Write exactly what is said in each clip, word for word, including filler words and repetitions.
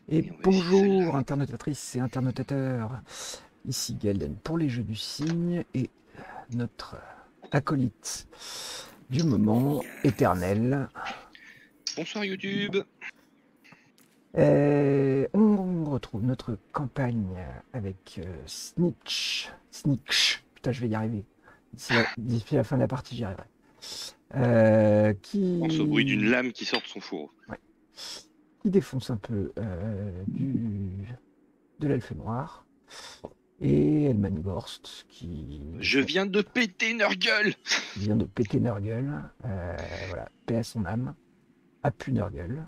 Et Et on va essayer bonjour celle-là. internautatrices et internautateurs, ici Galden pour les jeux du cygne et notre acolyte du moment éternel. Bonsoir YouTube. Et on retrouve notre campagne avec euh, Snitch, Snitch, putain je vais y arriver, d'ici la, d'ici la fin de la partie j'y arriverai. Euh, Pense au bruit d'une qui... lame qui sort de son fourreau. ouais, qui défonce un peu euh, du, de l'elfe noir. Et Elmangorst qui, Je viens de péter Nurgle. qui vient de péter Nurgle. Euh, voilà, paix à son âme. A pu Nurgle.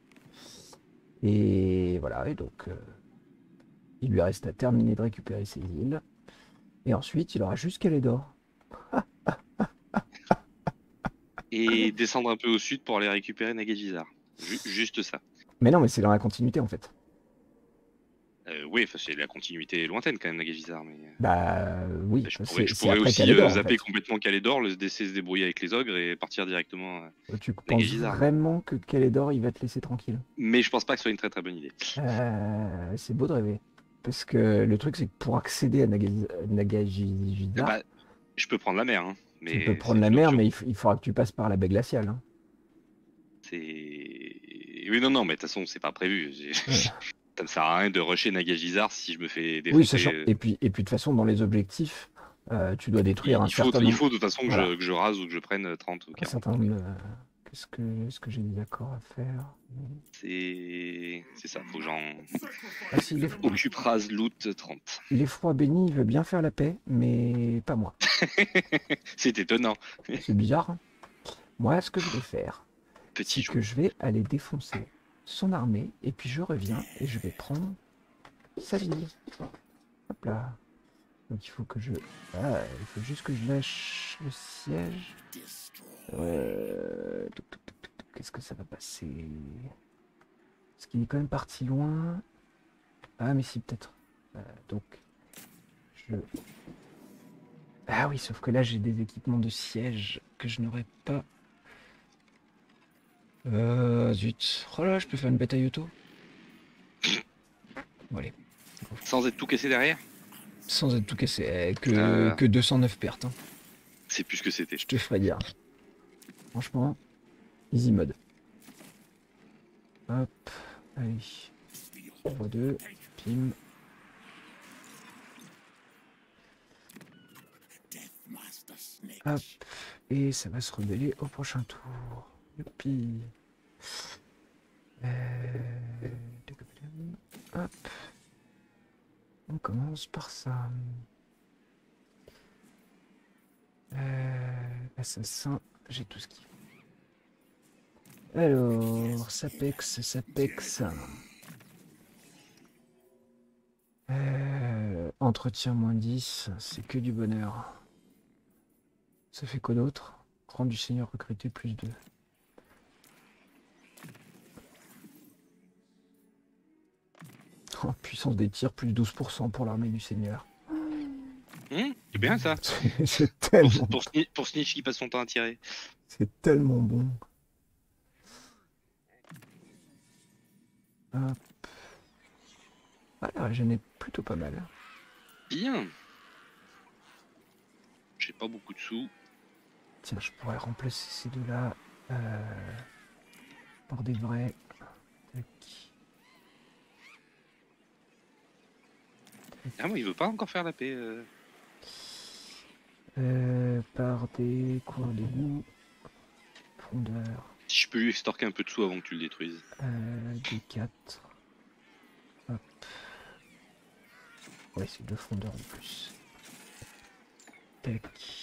Et voilà, et donc euh, il lui reste à terminer de récupérer ses îles. Et ensuite, il aura juste Calédor. Et descendre un peu au sud pour aller récupérer Nagazizar. Ju- juste ça. Mais non, mais c'est dans la continuité en fait. Euh, oui, enfin, c'est la continuité lointaine quand même, Nagazizar. Mais Bah oui, je pourrais, c'est je c'est pourrais après aussi euh, Calédor en zapper fait. complètement Calédor, le laisser se débrouiller avec les ogres et partir directement à Tu penses Nagazizar. Mais... vraiment que Calédor il va te laisser tranquille? mais je pense pas que ce soit une très très bonne idée. Euh, c'est beau de rêver. Parce que le truc, c'est que pour accéder à Nagaz- Eh Nagazizar, bah, je peux prendre la mer, hein, tu peux mais prendre c'est la une mer, option. mais il, f- il faudra que tu passes par la baie glaciale, hein. C'est. Oui, non, non, mais de toute façon, c'est pas prévu. J'ai- Ouais. Ça me sert à rien de rusher Nagazizar si je me fais Oui, défoncer. sachant. euh, Et puis, et puis de toute façon, dans les objectifs, euh, tu dois Il, détruire un il faut, certain il nombre. faut de toute façon que Voilà. je, que je rase ou que je prenne trente ou Un quarante. certain Donc, nombre. euh, de- Qu'est-ce que, est-ce que j'ai des accords à faire? c'est c'est ça, faut que j'en Ah si, les, occupe rase loot trente. l'effroi béni, il veut bien faire la paix, mais pas moi. C'est étonnant. C'est bizarre, hein. Moi, ce que je vais faire, Petit c'est jeu. que je vais aller défoncer son armée, et puis je reviens et je vais prendre sa ville. Hop là. Donc il faut que je... Ah, il faut juste que je lâche le siège. Euh... touc, touc, touc, touc, touc. Qu'est-ce que ça va passer? Parce qu'il est quand même parti loin. Ah mais si, peut-être. Euh, donc, je... Ah oui, sauf que là j'ai des équipements de siège que je n'aurais pas. Euh... Zut. Oh là, je peux faire une bataille auto. Bon allez. Sans être tout cassé derrière. Sans être tout cassé. Eh, que, Euh, que deux cent neuf pertes, hein. c'est plus ce que c'était. Je te ferai dire. Franchement, easy mode. Hop. Allez. trois, deux. Pim. Hop. Et ça va se rebeller au prochain tour. Youpi. Euh... Hop. On commence par ça. Euh... Assassin, j'ai tout ce qu'il faut. Alors, Sapex, Sapex. Euh... Entretien moins dix, c'est que du bonheur. Ça fait quoi d'autre? Rang du seigneur recruté plus deux. Oh, puissance des tirs plus douze pour cent pour l'armée du seigneur. Hum, c'est bien ça. C'est c'est Pour, tellement, pour, Sni- pour Snitch qui passe son temps à tirer. c'est tellement bon. Hop. Ah, la régène est plutôt pas mal. Bien. J'ai pas beaucoup de sous. Tiens, je pourrais remplacer ces deux-là euh, par des vrais. Tac. Ah, moi, il veut pas encore faire la paix. euh. Euh, par des cours d'égout. Fondeur. Si je peux lui extorquer un peu de sous avant que tu le détruises. Euh, D quatre. Hop. Ouais, c'est deux fondeurs en plus. Tac.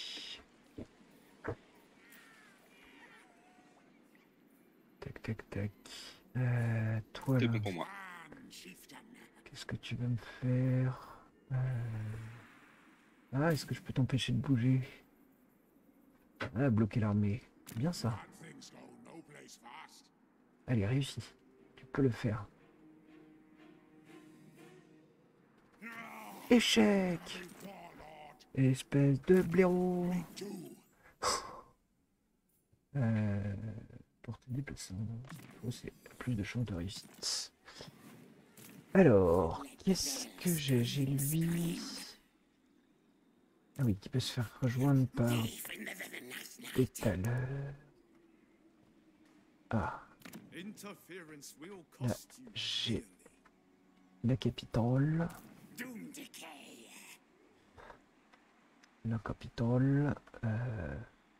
Tac, tac, tac. Euh, toi C'est là, bon pour moi. qu'est-ce que tu vas me faire? euh... Ah, est-ce que je peux t'empêcher de bouger? Ah, bloquer l'armée. Bien ça. Allez, réussi. Tu peux le faire. Échec! Espèce de blaireau. Euh, pour te déplacer, c'est plus de chances de réussite. Alors, qu'est-ce que j'ai? J'ai lui. Ah oui, qui peut se faire rejoindre par Étaleur. Ah, là, j'ai la capitale. La capitale. Euh...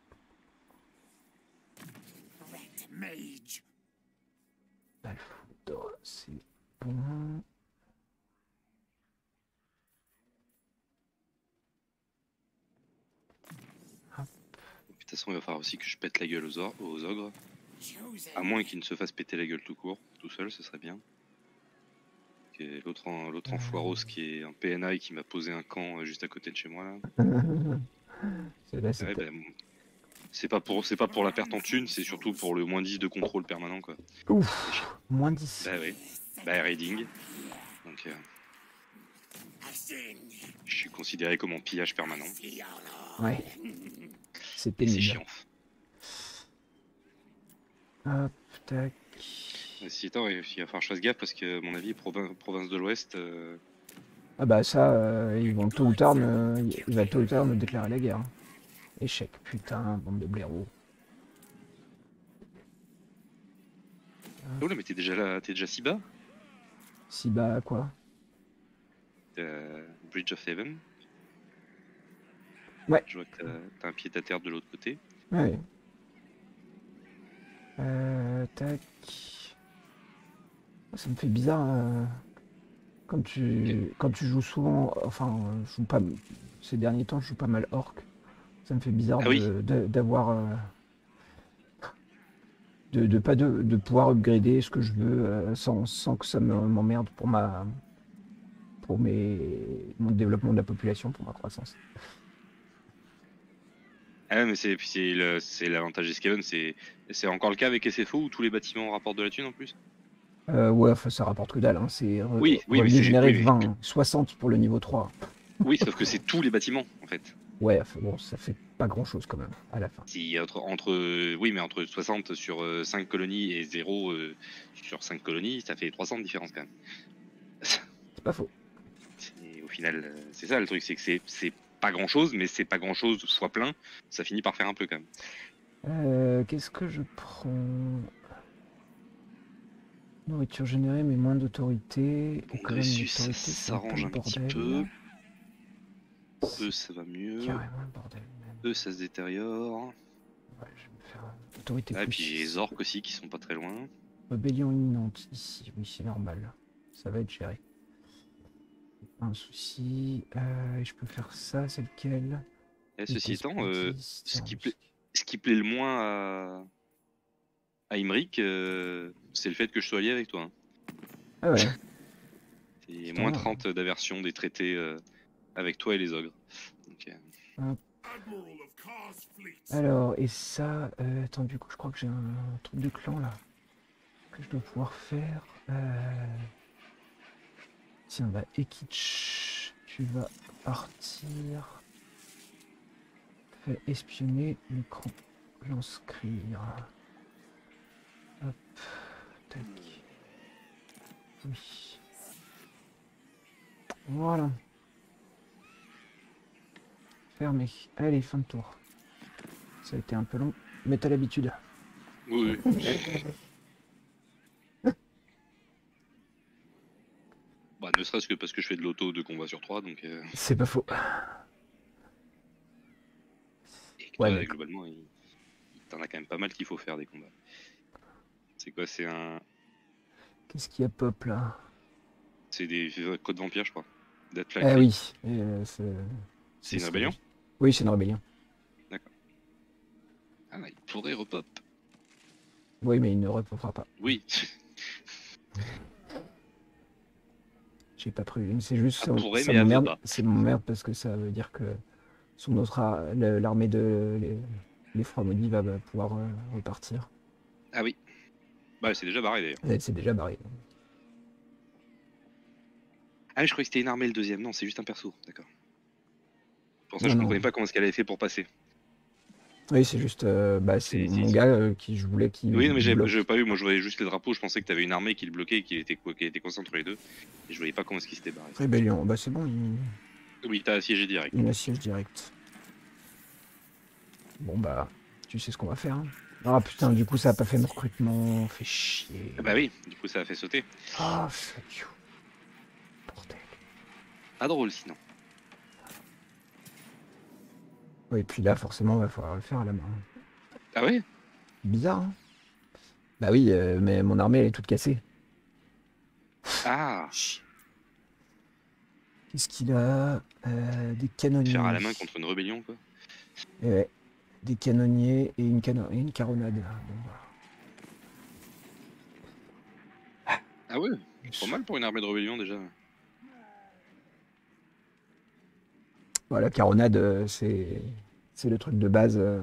Alfredo, c'est bon. De toute façon, il va falloir aussi que je pète la gueule aux, or aux ogres. À moins qu'ils ne se fassent péter la gueule tout court, tout seul, ce serait bien. L'autre en, l'autre en foiros qui est un P N I qui m'a posé un camp euh, juste à côté de chez moi là. Là, Ouais, ben, c'est pas pour c'est pas pour la perte en thune, c'est surtout pour le moins dix de contrôle permanent quoi. Ouf, moins dix. Bah oui, bah raiding. Donc euh, je suis considéré comme en pillage permanent. Ouais. C'est Et pénible. c'est chiant. Hop, tac. Si attends, il va falloir que je fasse gaffe parce que à mon avis, province, province de l'Ouest. Euh... Ah bah ça, euh, ils vont tôt ou tard me... Il va tôt ou tard me déclarer la guerre. Échec, putain, bande de blaireaux. Oh là, mais t'es déjà là, t'es déjà si bas? Si bas, quoi? euh, Bridge of Heaven. Ouais. Je vois que t'as un pied à terre de l'autre côté. Ouais. Euh, tac. Ça me fait bizarre. Euh... Quand tu, okay. Quand tu joues souvent, enfin, je joue pas, ces derniers temps, je joue pas mal orc. Ça me fait bizarre ah de, oui. d'avoir, euh, de, de pas de, de pouvoir upgrader ce que je veux euh, sans, sans que ça m'emmerde pour ma, pour mes, mon développement de la population, pour ma croissance. Ah mais c'est, c'est l'avantage des Skaven, c'est, c'est encore le cas avec S F O où tous les bâtiments rapportent de la thune en plus. Euh, ouais, enfin, ça rapporte que dalle, hein. C'est re oui, oui, revenu généré oui, vingt, hein. soixante pour le niveau trois. Oui, sauf que c'est tous les bâtiments en fait. Ouais, enfin, bon, ça fait pas grand chose quand même à la fin. Si entre, entre oui, mais entre soixante sur euh, cinq colonies et zéro euh, sur cinq colonies, ça fait trois cents de différence quand même. C'est pas faux. Au final, c'est ça le truc, c'est que c'est pas grand chose, mais c'est pas grand chose fois plein, ça finit par faire un peu quand même. Euh, Qu'est-ce que je prends? Nourriture générée, mais moins d'autorité. Bon, Gressus, ça s'arrange un, un petit peu. Eux, ça va mieux. Eux, ça se détériore. Ouais, je vais me faire autorité. Ah, et puis j'ai les orques aussi qui sont pas très loin. Rébellion imminente ici, oui, c'est normal. Ça va être géré. Pas un souci. Euh, et je peux faire ça, c'est lequel? Et ceci étant, euh, ce, qui plaît, ce qui plaît le moins à, à Imric, euh, c'est le fait que je sois lié avec toi. Hein. Ah ouais. C'est moins trente d'aversion des traités euh, avec toi et les ogres. Okay. Hop. Alors, et ça, euh, attends, du coup, je crois que j'ai un truc de clan là que je dois pouvoir faire. Euh... Tiens, bah, Ekich, tu vas partir. Fais espionner l'écran. Lance-crier. Hop, tac. Oui. Voilà. Fermé. Allez, fin de tour. Ça a été un peu long, mais t'as l'habitude. Oui. Bah, ne serait-ce que parce que je fais de l'auto de combat sur trois, donc... Euh... C'est pas faux. Et que toi, ouais, mais... globalement, il... t'en as quand même pas mal qu'il faut faire des combats. C'est quoi, c'est un... Qu'est-ce qu'il y a pop, là? C'est des codes vampires, je crois. Ah oui. Euh, c'est une rébellion? Oui, c'est une rébellion. D'accord. Ah, il pourrait repop. Oui, mais il ne repopera pas. Oui. J'ai pas prévu, c'est juste ça, ça, pourrait, ça m'emmerde. C'est mon merde parce que ça veut dire que son autre l'armée de les, les froids maudits va bah, pouvoir euh, repartir. Ah oui. Bah c'est déjà barré d'ailleurs. C'est déjà barré. Ah je croyais que c'était une armée le deuxième. Non, c'est juste un perso, d'accord. Pour ça non, je non. comprenais pas comment est-ce qu'elle avait fait pour passer. Oui, c'est juste, euh, bah, c'est C'est- mon c'est- gars euh, qui je voulais qu'il Oui, non, mais j'avais bloque. j'avais pas vu, moi je voyais juste les drapeaux, je pensais que t'avais une armée qui le bloquait et qu'il était, qu'il était coincé entre les deux. Et je voyais pas comment est-ce qu'il s'était barré. Rébellion, bah c'est bon, il, Oui, t'as assiégé direct. il assiège direct. Bon bah, tu sais ce qu'on va faire. Hein. Ah putain, du coup ça a pas fait mon recrutement, fait chier. Ah bah oui, du coup ça a fait sauter. Ah, fuck you. Bordel. Pas drôle sinon. Oui, et puis là, forcément, va falloir le faire à la main. Ah ouais? Bizarre, hein. Bah oui, euh, mais mon armée, elle est toute cassée. Ah! Qu'est-ce qu'il a euh, Des canonniers. Faire à la main contre une rébellion quoi. Et ouais, des canonniers et une, cano et une caronade. Bon, bah. Ah ouais? Pas mal pour une armée de rébellion déjà. Voilà, caronade, euh, c'est c'est le truc de base. euh.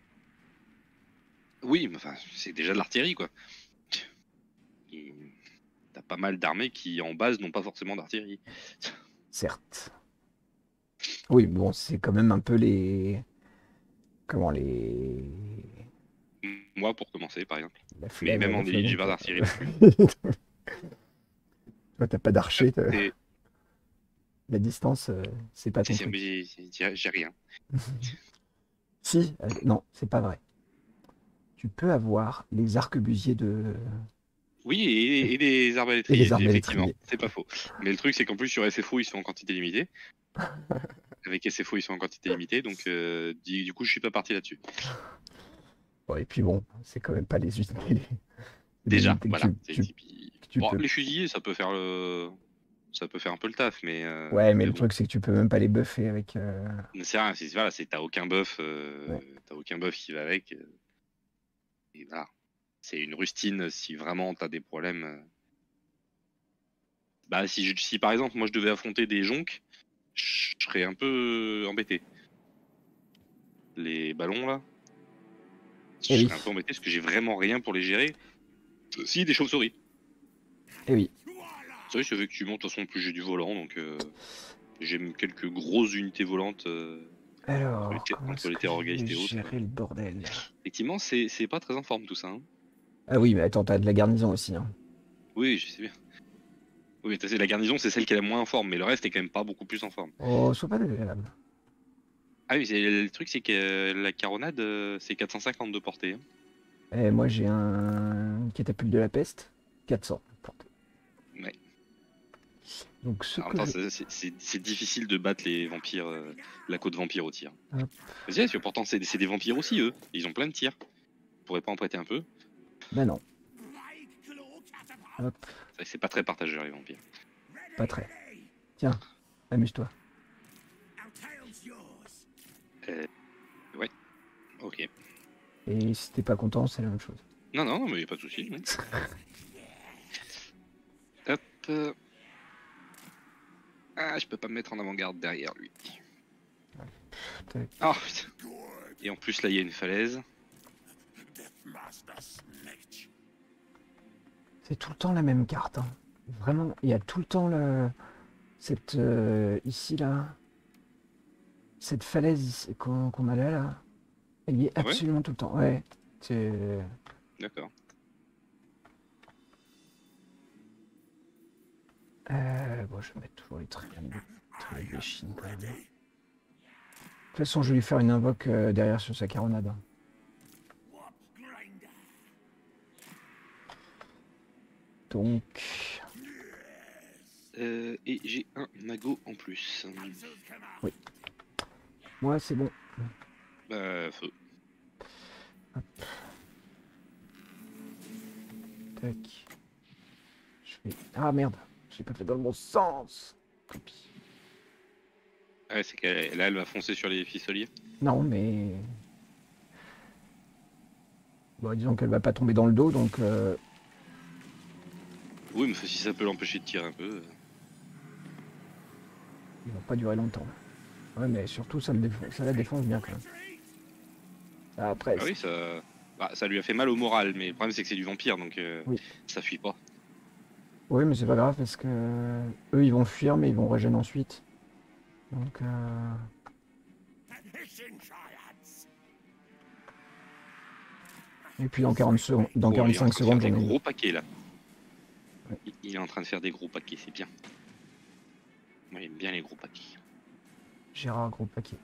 Oui, mais enfin, c'est déjà de l'artillerie quoi. Et t'as pas mal d'armées qui en base n'ont pas forcément d'artillerie. Certes. Oui, bon, c'est quand même un peu les... Comment les... Moi pour commencer par exemple. La Mais flemme, même la en flemme, j'ai pas quoi. d'artillerie non plus. Toi, t'as pas d'archer, t'as- C'est- la distance, euh, c'est pas ton c'est- c'est- truc. J'ai j'ai- j'ai rien. Si, euh, non, c'est pas vrai. Tu peux avoir les arquebusiers de... Oui, et, et des et arbalétriers, les effectivement, arbalétriers. c'est pas faux. Mais le truc, c'est qu'en plus, sur S F O, ils sont en quantité limitée. Avec S F O, ils sont en quantité limitée, donc euh, du, du coup, je suis pas parti là-dessus. Bon, et puis bon, c'est quand même pas les unités. les- les Déjà, unités que voilà. tu, c'est- tu- c'est- puis- que tu bon, peux. les fusiliers, ça peut faire le... ça peut faire un peu le taf, mais, euh, Ouais, mais mais le bon. truc, c'est que tu peux même pas les buffer avec... euh, Mais c'est rien, c'est voilà, c'est- t'as aucun buff, euh, Ouais. t'as aucun buff qui va avec. euh, et voilà. C'est une rustine si vraiment t'as des problèmes. euh. Bah, si, je- si par exemple, moi je devais affronter des jonques, je serais un peu embêté. Les ballons là, je Eh oui, serais un peu embêté parce que j'ai vraiment rien pour les gérer. Si, des chauves-souris. eh oui. C'est vrai, c'est effectivement, de toute façon, en plus j'ai du volant, donc euh, j'ai quelques grosses unités volantes euh, Alors, entre les, comment entre est-ce les que je vais terrorgeist et autres. gérer le bordel? Effectivement, c'est c'est pas très en forme tout ça. Hein. Ah oui, mais attends, t'as de la garnison aussi. Hein. Oui, je sais bien. Oui, mais la garnison, c'est celle qui est la moins en forme, mais le reste est quand même pas beaucoup plus en forme. Oh, sois pas désagréable. Ah oui, c'est- le truc, c'est que euh, la caronade, euh, c'est quatre cent cinquante de portée. Hein. Eh, moi, j'ai un catapulte de la peste. quatre cents. portée. Ouais. Donc, ce Alors, que attends, je... c'est- c'est c'est- c'est difficile de battre les vampires, euh, la côte vampire au tir. Hop. Vas-y, parce que pourtant, c'est c'est des vampires aussi, eux. Ils ont plein de tirs. Vous pourrez pas en prêter un peu? Ben non. Hop, C'est vrai que c'est pas très partageur, les vampires. pas très. Tiens, amuse-toi. Euh, ouais, ok. Et si t'es pas content, c'est la même chose. Non, non, mais y a pas de souci. hein. Hop. euh. Ah, je peux pas me mettre en avant-garde derrière lui. Tac. Ah, putain. Et en plus, là, il y a une falaise. C'est tout le temps la même carte. Hein. Vraiment, il y a tout le temps le... cette euh, ici là, cette falaise ici- qu'on qu'on a là, là. Elle y est Ah ouais absolument tout le temps. Ouais. C'est D'accord. euh, bon, je vais mettre toujours les triangles, triangles de Chine quand même. De toute façon, je vais lui faire une invoque euh, derrière sur sa caronade. hein. Donc, Euh, et j'ai un magot en plus. moi c'est bon. Bah, feu. Tac. Je fais... Ah merde, j'ai pas fait dans le bon sens. Copie. Ouais, c'est qu'elle là, elle va foncer sur les fisseliers. Non, mais... Bon, disons qu'elle va pas tomber dans le dos, donc... euh, Oui, mais si ça peut l'empêcher de tirer un peu. euh. Il va pas durer longtemps. Ouais, mais surtout, ça, me défense, ça la défonce bien, quand même. Ah, Après, Ah oui, ça... Bah, ça lui a fait mal au moral, mais le problème c'est que c'est du vampire, donc euh, Oui. ça fuit pas. oui, mais c'est pas grave, parce que... Eux, ils vont fuir, mais ils vont régénérer ensuite. Donc... Euh... Et puis dans quarante secondes, dans Oh, il est en quarante-cinq train de faire secondes, j'en des ai une. gros paquets là. Ouais. Il- Il est en train de faire des gros paquets, c'est bien. Moi j'aime bien les gros paquets. Gérard, gros paquet.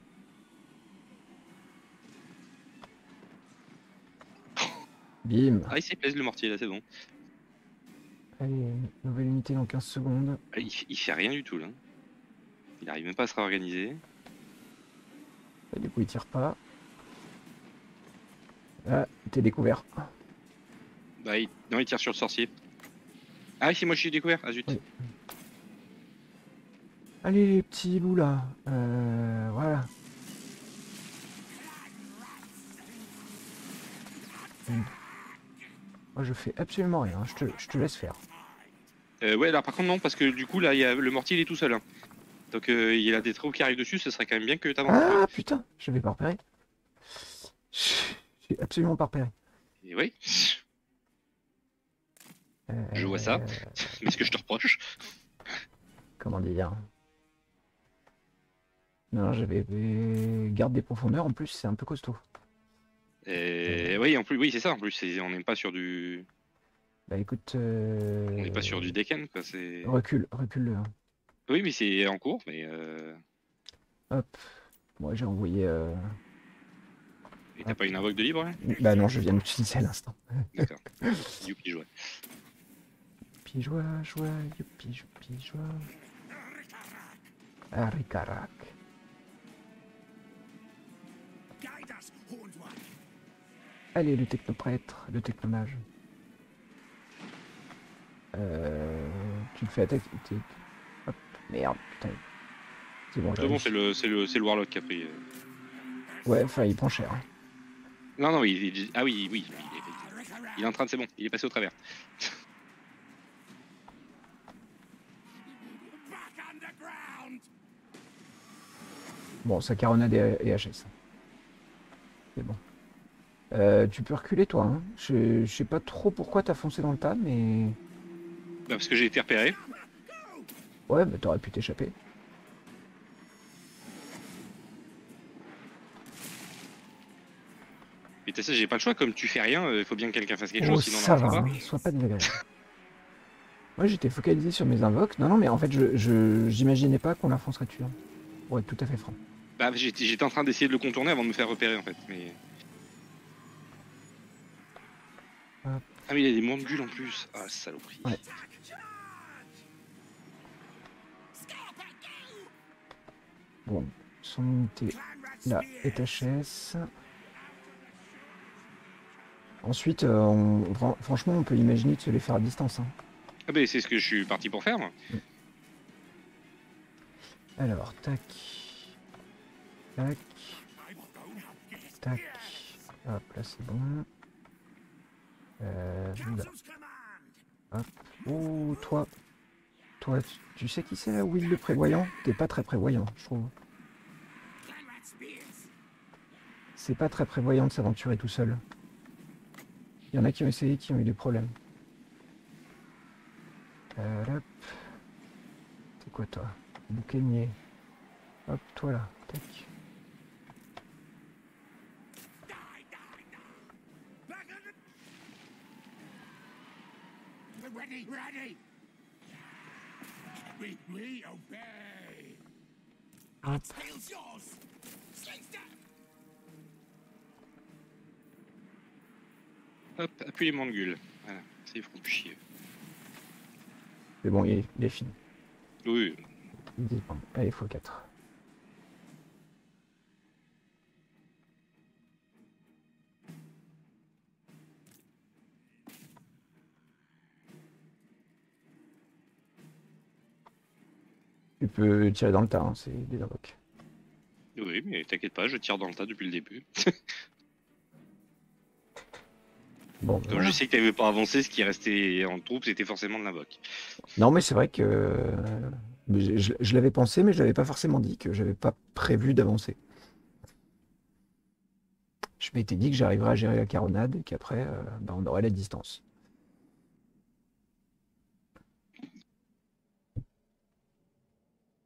Bim. Ah il s'est plaisé le mortier là, c'est bon. Allez, nouvelle unité dans quinze secondes. Ah, il, il fait rien du tout là. Il arrive même pas à se réorganiser. Et du coup, il tire pas. Ah, t'es découvert. Bah il... non, il tire sur le sorcier. Ah c'est moi je suis découvert, ah zut. Oui. Allez, les petits loups là. Euh, voilà. Moi, je fais absolument rien. Je te, je te laisse faire. Euh, ouais alors par contre non, parce que du coup là il y a... le mortier il est tout seul. Hein. Donc euh, il y a des trous qui arrivent dessus, ce serait quand même bien que t'avances un peu. Ah putain, je vais pas repérer. J'ai absolument pas repéré. Et oui, Euh, je vois ça. Mais ce que je te reproche. Comment dire? Non, j'avais garde des profondeurs. En plus, c'est un peu costaud. Et... oui en plus, oui c'est ça en plus, c'est- on n'est pas sur du... Bah écoute, euh... On n'est pas sur du Decken quoi, c'est... recule, recule-le. Hein. Oui mais c'est en cours, mais... Euh... Hop. Moi, j'ai envoyé. Euh... Et t'as pas une invoque de libre là? Bah non, je viens de l'utiliser à l'instant. D'accord. Youpi joie. Youpi joie, joie, youpi, youpi joie. Haricarac. Allez, le technoprêtre, le technomage. Euh, tu le fais attaquer. Hop, merde, putain. C'est bon, C'est bon, c'est le, c'est le, c'est le Warlock qui a pris. euh. Ouais, enfin, il prend cher. Hein. Non, non, il, il- ah oui, oui, il est, il est en train de, c'est bon, il est passé au travers. Bon, sa caronade est, est H S. C'est bon. Euh, tu peux reculer, toi. Hein. Je, je sais pas trop pourquoi t'as foncé dans le tas, mais... Bah, parce que j'ai été repéré. Ouais, bah t'aurais pu t'échapper. Et t'as ça, j'ai pas le choix, comme tu fais rien, il faut bien que quelqu'un fasse quelque Oh, chose, sinon on ça n'avance va, pas. hein, sois pas désagréable. Moi, j'étais focalisé sur mes invoques. Non, non, mais en fait, je, je, j'imaginais pas qu'on la foncerait dessus. Hein. Pour être tout à fait franc. Bah, j'étais, j'étais en train d'essayer de le contourner avant de me faire repérer en fait, mais... Hop. Ah mais il y a des mondes-gules en plus. Ah, saloperie. Ouais. Bon, son unité là est H S. Ensuite, euh, on, fran- franchement, on peut imaginer de se les faire à distance. Hein. Ah bah c'est ce que je suis parti pour faire moi. Alors, tac. Tac. Tac. Hop, là c'est bon. Euh, là. Hop. Oh, toi. Toi, tu, tu sais qui c'est là, Will le prévoyant? T'es pas très prévoyant, je trouve. C'est pas très prévoyant de s'aventurer tout seul. Il y en a qui ont essayé, qui ont eu des problèmes. Euh, hop. C'est quoi toi? Boucanier. Hop, toi là. Tac. Ready, ready. We, we obey. Hop. Tails yours. Slings down. Hop, appuie les mondes-gules. Voilà, ça ils feront plus chier. C'est bon, il est, il est fini. Oui. Il dit, bon, allez, fois quatre. Tu peux tirer dans le tas, hein, c'est des invoques. Oui, mais t'inquiète pas, je tire dans le tas depuis le début. Bon, Comme voilà. je sais que t'avais pas avancé, ce qui restait en troupe, c'était forcément de l'invoque. Non, mais c'est vrai que euh, je, je- je l'avais pensé, mais je l'avais pas forcément dit, que j'avais pas prévu d'avancer. Je m'étais dit que j'arriverais à gérer la caronade et qu'après, euh, bah, on aurait la distance.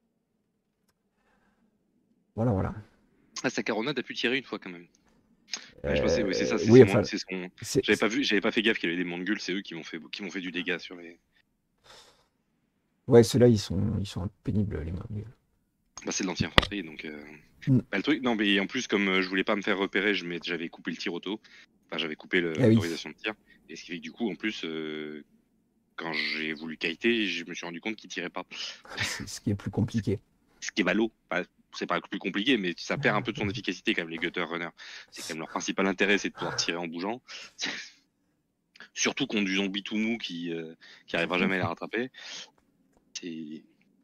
Voilà, voilà. Ah, sa caronade a pu tirer une fois quand même. Ouais, je pensais, oui, c'est ça, Euh, c'est oui, son, enfin, c'est son. c'est... J'avais pas vu, j'avais pas fait gaffe qu'il y avait des monguls, c'est eux qui m'ont fait, qui m'ont fait du dégât sur les. Ouais, ceux-là, ils sont, ils sont pénibles, les Mongols. Bah, c'est de l'anti-infanterie, donc. Euh... Mm. Bah, le truc, non, mais en plus, comme euh, je voulais pas me faire repérer, je m'ai- j'avais coupé le tir auto. Enfin, j'avais coupé le- Ah oui, l'autorisation de tir. Et ce qui fait que du coup, en plus, euh, quand j'ai voulu kiter, je me suis rendu compte qu'il tirait pas. c'est ce qui est plus compliqué. Ce qui est ballot. Enfin, c'est pas plus compliqué, mais ça perd un peu de son efficacité quand même, les gutter runners. C'est quand même leur principal intérêt, c'est de pouvoir tirer en bougeant. Surtout contre du zombie tout mou qui, euh, qui arrivera jamais à la rattraper. C'est.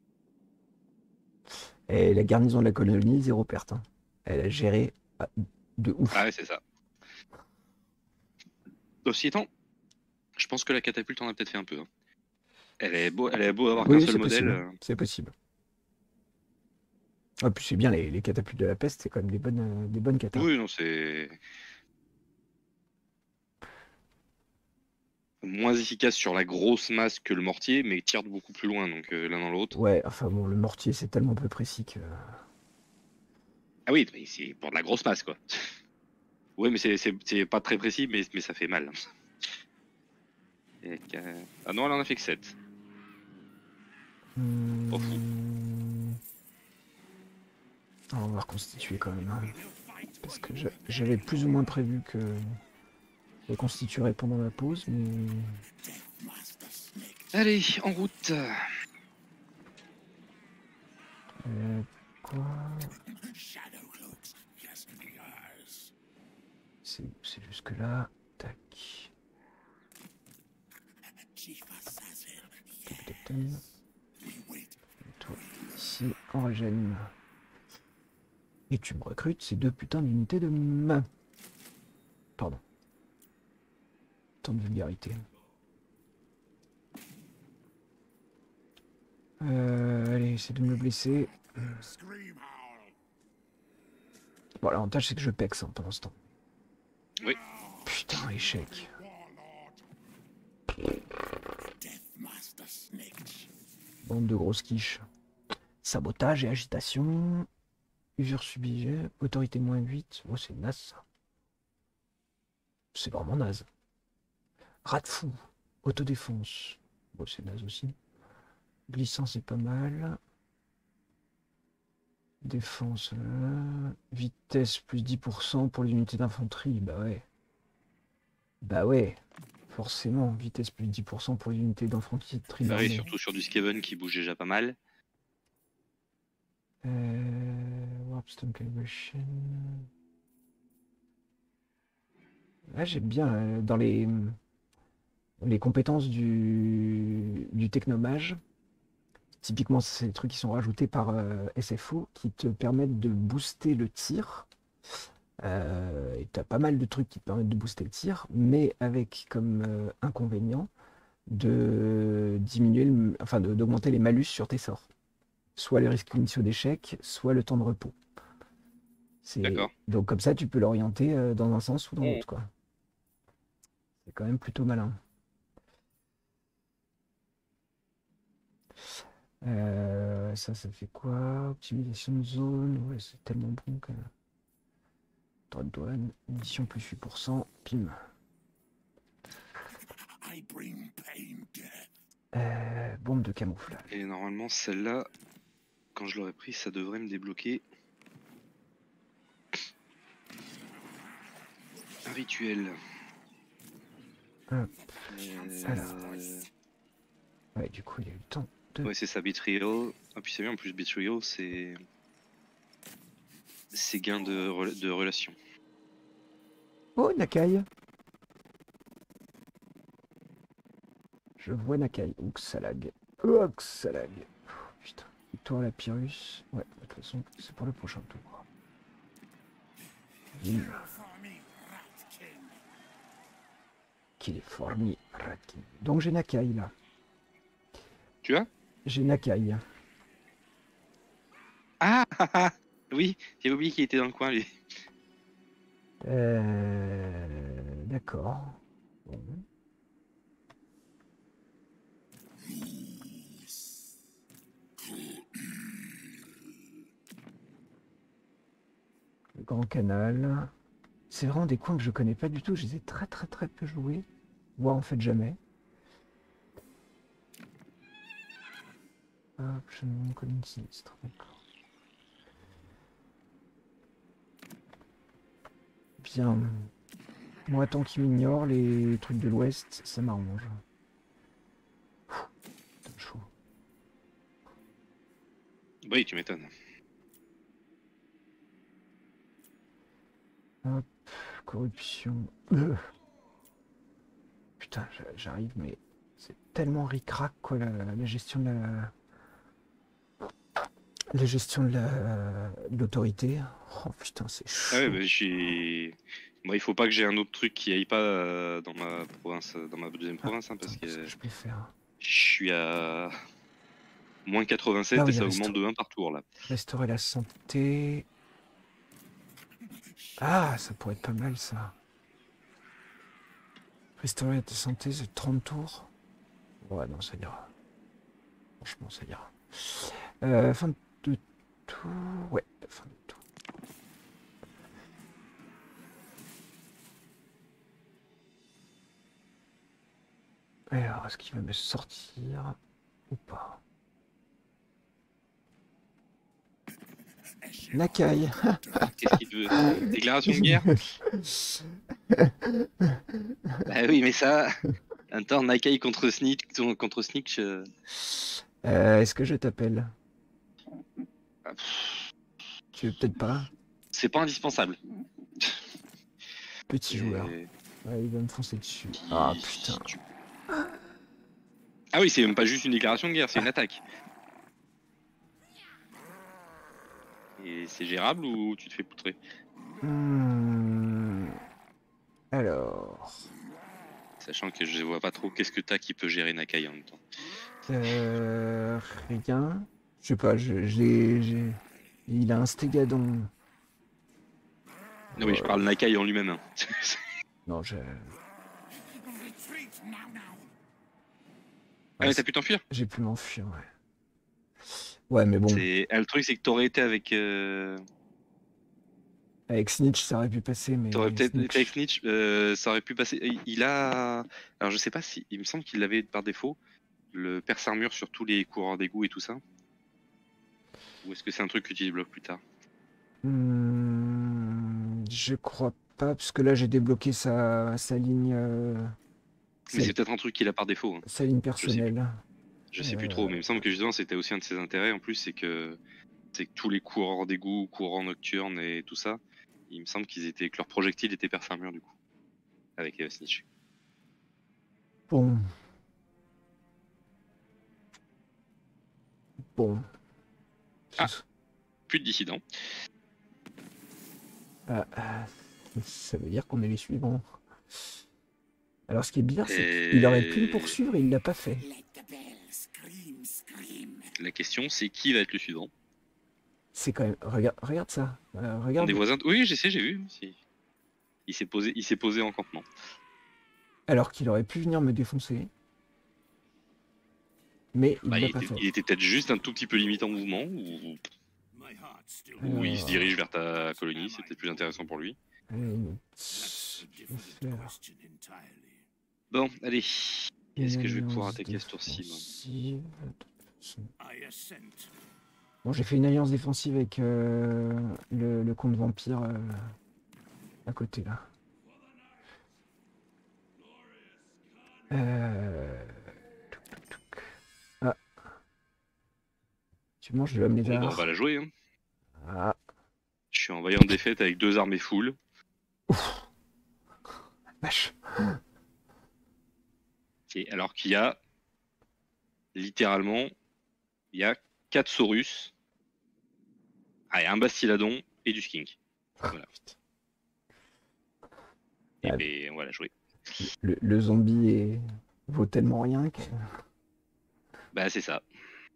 Et la garnison de la colonie, zéro perte. Hein. Elle a géré ah, de Ah ouf. ouais, c'est ça. Aussi étant, je pense que la catapulte en a peut-être fait un peu. Hein. Elle est beau, elle est beau avoir qu'un Oui, seul c'est modèle. possible. euh, C'est possible. Ah, puis c'est bien, les, les catapultes de la peste, c'est quand même des bonnes, euh, des bonnes catas. Oui, non, c'est moins efficace sur la grosse masse que le mortier, mais tire de beaucoup plus loin, donc euh, l'un dans l'autre. Ouais, enfin bon, le mortier, c'est tellement peu précis que... Ah oui, mais c'est pour de la grosse masse, quoi. Ouais, mais c'est- c'est c'est pas très précis, mais, mais ça fait mal. Et qu'à- Ah non, elle en a fait que sept. Pas fou. Hmm. On va reconstituer quand même. Hein. Parce que je- j'avais plus ou moins prévu que je reconstituerais pendant la pause, mais... Allez, en route. Euh, quoi C'est c'est jusque là. Tac. Tac, toi, ici, on régène. Et tu me recrutes ces deux putains d'unités de main. Pardon. Tant de vulgarité. Euh, allez, essaie de me le blesser. Bon, l'avantage, c'est que je pexe hein, pendant ce temps. Oui. Putain, échec. Bande de grosses quiches. Sabotage et agitation. Usure subie. Autorité moins huit. Oh, c'est naze ça. C'est vraiment naze. Rat de fou. Autodéfense. Bon, c'est naze aussi. Glissant, c'est pas mal. Défense. Euh... Vitesse plus dix pour cent pour les unités d'infanterie. Bah ouais. Bah ouais. Forcément. Vitesse plus dix pour cent pour les unités d'infanterie Bah oui, d'armée. surtout sur du Skaven qui bouge déjà pas mal. Euh... Warpstone Calibration. Là, j'aime bien euh, dans les, les compétences du, du technomage. Typiquement, c'est des trucs qui sont rajoutés par euh, S F O qui te permettent de booster le tir. Euh, et tu as pas mal de trucs qui te permettent de booster le tir, mais avec comme euh, inconvénient de diminuer, le, enfin de- d'augmenter les malus sur tes sorts. Soit les risques initiaux d'échec, soit le temps de repos. C'est... D'accord. Donc comme ça, tu peux l'orienter euh, dans un sens ou dans Mmh. l'autre, quoi. C'est quand même plutôt malin. Euh, ça, ça fait quoi? Optimisation de zone. Ouais, c'est tellement bon que... Droit de douane, édition plus huit pour cent. Pim. I bring pain, death. Euh, bombe de camouflage. Et normalement, celle-là, quand je l'aurai pris, ça devrait me débloquer un rituel. Hop. Euh, Alors. Ouais, du coup, il y a eu le temps de... Ouais, c'est ça, Betrayal. Ah, puis c'est bien, en plus, Betrayal, c'est. C'est gain de, rela- de relation. Oh, Nakai. Je vois Nakai. Ouh, que ça lag. Oh, que ça lag. Putain. Victoire la Pyrrhus. Ouais, de toute façon, c'est pour le prochain tour. Bim. Qu'il est formé, Ratkin. Donc j'ai Nakai là. Tu as J'ai Nakai. Ah, ah, ah oui, j'avais oublié qu'il était dans le coin, lui. Euh... D'accord. Bon. Le grand canal. c'est vraiment des coins que je connais pas du tout. Je les ai très très très peu joués. Voire en fait jamais. Hop, je me colline sinistre. D'accord. Bien. Moi, tant qu'il m'ignore, les trucs de l'Ouest, ça m'arrange. Putain, chaud. Oui, tu m'étonnes. Hop, corruption. Euh. Putain, j'a- j'arrive, mais c'est tellement ric-rac, quoi, la, la gestion de la... La gestion de la- de l'autorité. Oh putain, c'est Ah ouais, chaud. bah, j'ai. Moi, il faut pas que j'ai un autre truc qui aille pas euh, dans ma province, euh, dans ma deuxième Ah, province, hein, parce attends, qu'est-ce que que je peux faire? je suis à moins Ah quatre-vingt-sept et oui, ça resta- augmente de un par tour là. restaurer la santé. Ah, ça pourrait être pas mal, ça. Restaurer la santé, c'est trente tours. Ouais, non, ça ira. Franchement, ça ira. Euh, fin de tour. Ouais, fin de tour. Alors, est-ce qu'il va me sortir ou pas? Nakai. Qu'est-ce qu'il veut? Déclaration de guerre? Bah oui, mais ça. Attends, Nakai contre Snitch, contre Snitch. euh, Euh, est-ce que je t'appelle? ah, pff, Tu veux peut-être pas? C'est pas indispensable. Petit joueur. Et- Ouais, il va me foncer dessus. Ah putain. tu- Ah oui, c'est même pas juste une déclaration de guerre, c'est une attaque. Et c'est gérable ou tu te fais poutrer? Hmm. Alors. Sachant que je vois pas trop qu'est-ce que t'as qui peut gérer Nakai en même temps. Euh, rien. Je sais pas, je- j'ai, j'ai- il a un stégadon. Non, oui, je parle Nakai en lui-même. hein. Non, je... Retreat now, now. Ah, mais t'as pu t'enfuir? j'ai pu m'enfuir, ouais. Ouais, mais bon, C'est... ah, le truc, c'est que t'aurais été avec. euh, avec Snitch, ça aurait pu passer, mais T'aurais peut-être été avec Snitch... Snitch, euh, ça aurait pu passer. Il- Il a. Alors, je sais pas si. Il me semble qu'il l'avait par défaut, le perce armure sur tous les coureurs d'égout et tout ça. Ou est-ce que c'est un truc que tu débloques plus tard? Hmm, je crois pas, parce que là, j'ai débloqué sa, sa ligne... euh, Mais sa, c'est peut-être un truc qu'il a par défaut. hein. sa ligne Je sais plus. personnelle. Je sais plus Euh, trop, mais il me semble que justement c'était aussi un de ses intérêts en plus, c'est que c'est que tous les coureurs d'égout, coureurs nocturnes et tout ça, il me semble qu'ils étaient que leurs projectiles étaient perce armure du coup, avec euh, Snitch. Bon. Bon. Ah. Plus de dissidents. Ah, ah, ça veut dire qu'on est les suivants. Alors, ce qui est bizarre, c'est Et- qu'il aurait pu me poursuivre et il l'a pas fait. Let the bell scream, scream. La question c'est qui va être le suivant? C'est quand même... Regarde, regarde ça. Euh, On regarde. est voisins. Oui, je sais, j'ai vu. Si. Il s'est posé, il s'est posé en campement. Alors qu'il aurait pu venir me défoncer. Mais il Bah, l'a il pas était, fait. il était peut-être juste un tout petit peu limité en mouvement, ou, My heart still ou il Alors, se dirige vers ta colonie, c'est peut-être plus intéressant pour lui. euh, That's a je vais different faire question entirely. Bon, allez. une Est-ce que je vais pouvoir alliance attaquer à ce tour-ci, moi? défensive. De toute façon. I assent. Bon, j'ai fait une alliance défensive avec euh, le, le comte vampire euh, à côté là. Euh... touc, touc, touc. Ah. Tu manges de l'homme Bon, bah, on lézard. va la jouer. Hein. Ah. Je suis envoyé en défaite avec deux armées full. Vache. Et alors qu'il y a littéralement, il y a quatre Saurus, ah, et un Bastiladon et du Skink. Voilà. Et Ah. ben, on va la jouer. Le, le zombie est... vaut tellement rien que... Bah c'est ça.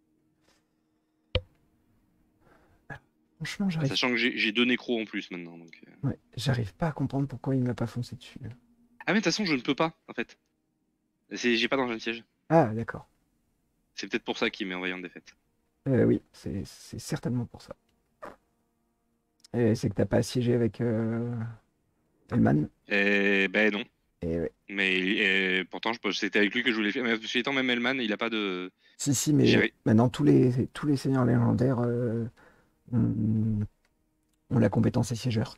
Franchement, j'arrive Sachant que j'ai j'ai deux nécros en plus maintenant. Donc... euh. ouais, j'arrive pas à comprendre pourquoi il m'a pas foncé dessus. Ah mais de toute façon je ne peux pas en fait. C'est- J'ai pas d'engin de siège. Ah, d'accord. C'est peut-être pour ça qu'il m'est envoyé en défaite. Euh, oui, c'est c'est certainement pour ça. Et c'est que t'as pas assiégé avec... euh, Elman. Et ben non. Et ouais. Mais euh, pourtant, je- c'était avec lui que je voulais faire. Mais parce étant même Elman, il a pas de. Si, si, mais J'ai- maintenant, tous les, tous les seigneurs légendaires euh, ont, ont la compétence siégeur.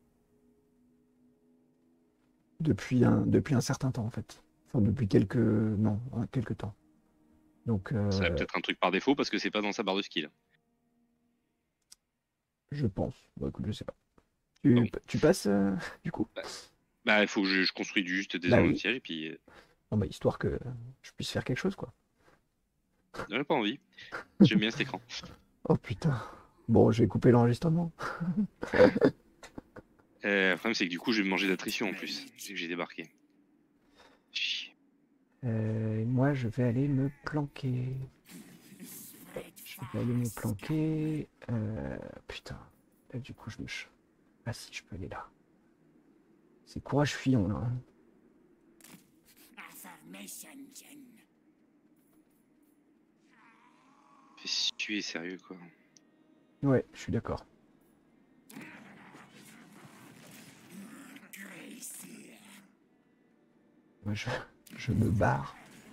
Depuis un, depuis un certain temps, en fait. Enfin, depuis quelques... Non, hein, quelques temps. Donc, Ça va euh, peut-être un truc par défaut parce que c'est pas dans sa barre de skill. je pense. Bon, écoute, je sais pas. Tu, Bon. tu passes, euh, du coup? Bah, il faut que je, je construise juste des Bah armes de oui. siège et puis. euh, Non, bah, histoire que je puisse faire quelque chose, quoi. J'en ai pas envie. J'aime bien cet écran. Oh, putain. Bon, je vais couper l'enregistrement. Euh, le problème, c'est que du coup, je vais me manger d'attrition en plus. C'est que j'ai débarqué. Chier. Euh, moi, je vais aller me planquer. Je vais aller me planquer. Euh, putain. Là, du coup, je me... ch- Ah si, je peux aller là. C'est courage fuyant, là. hein. Fais suer, sérieux, quoi. Ouais, je suis d'accord. Moi, je... je me barre.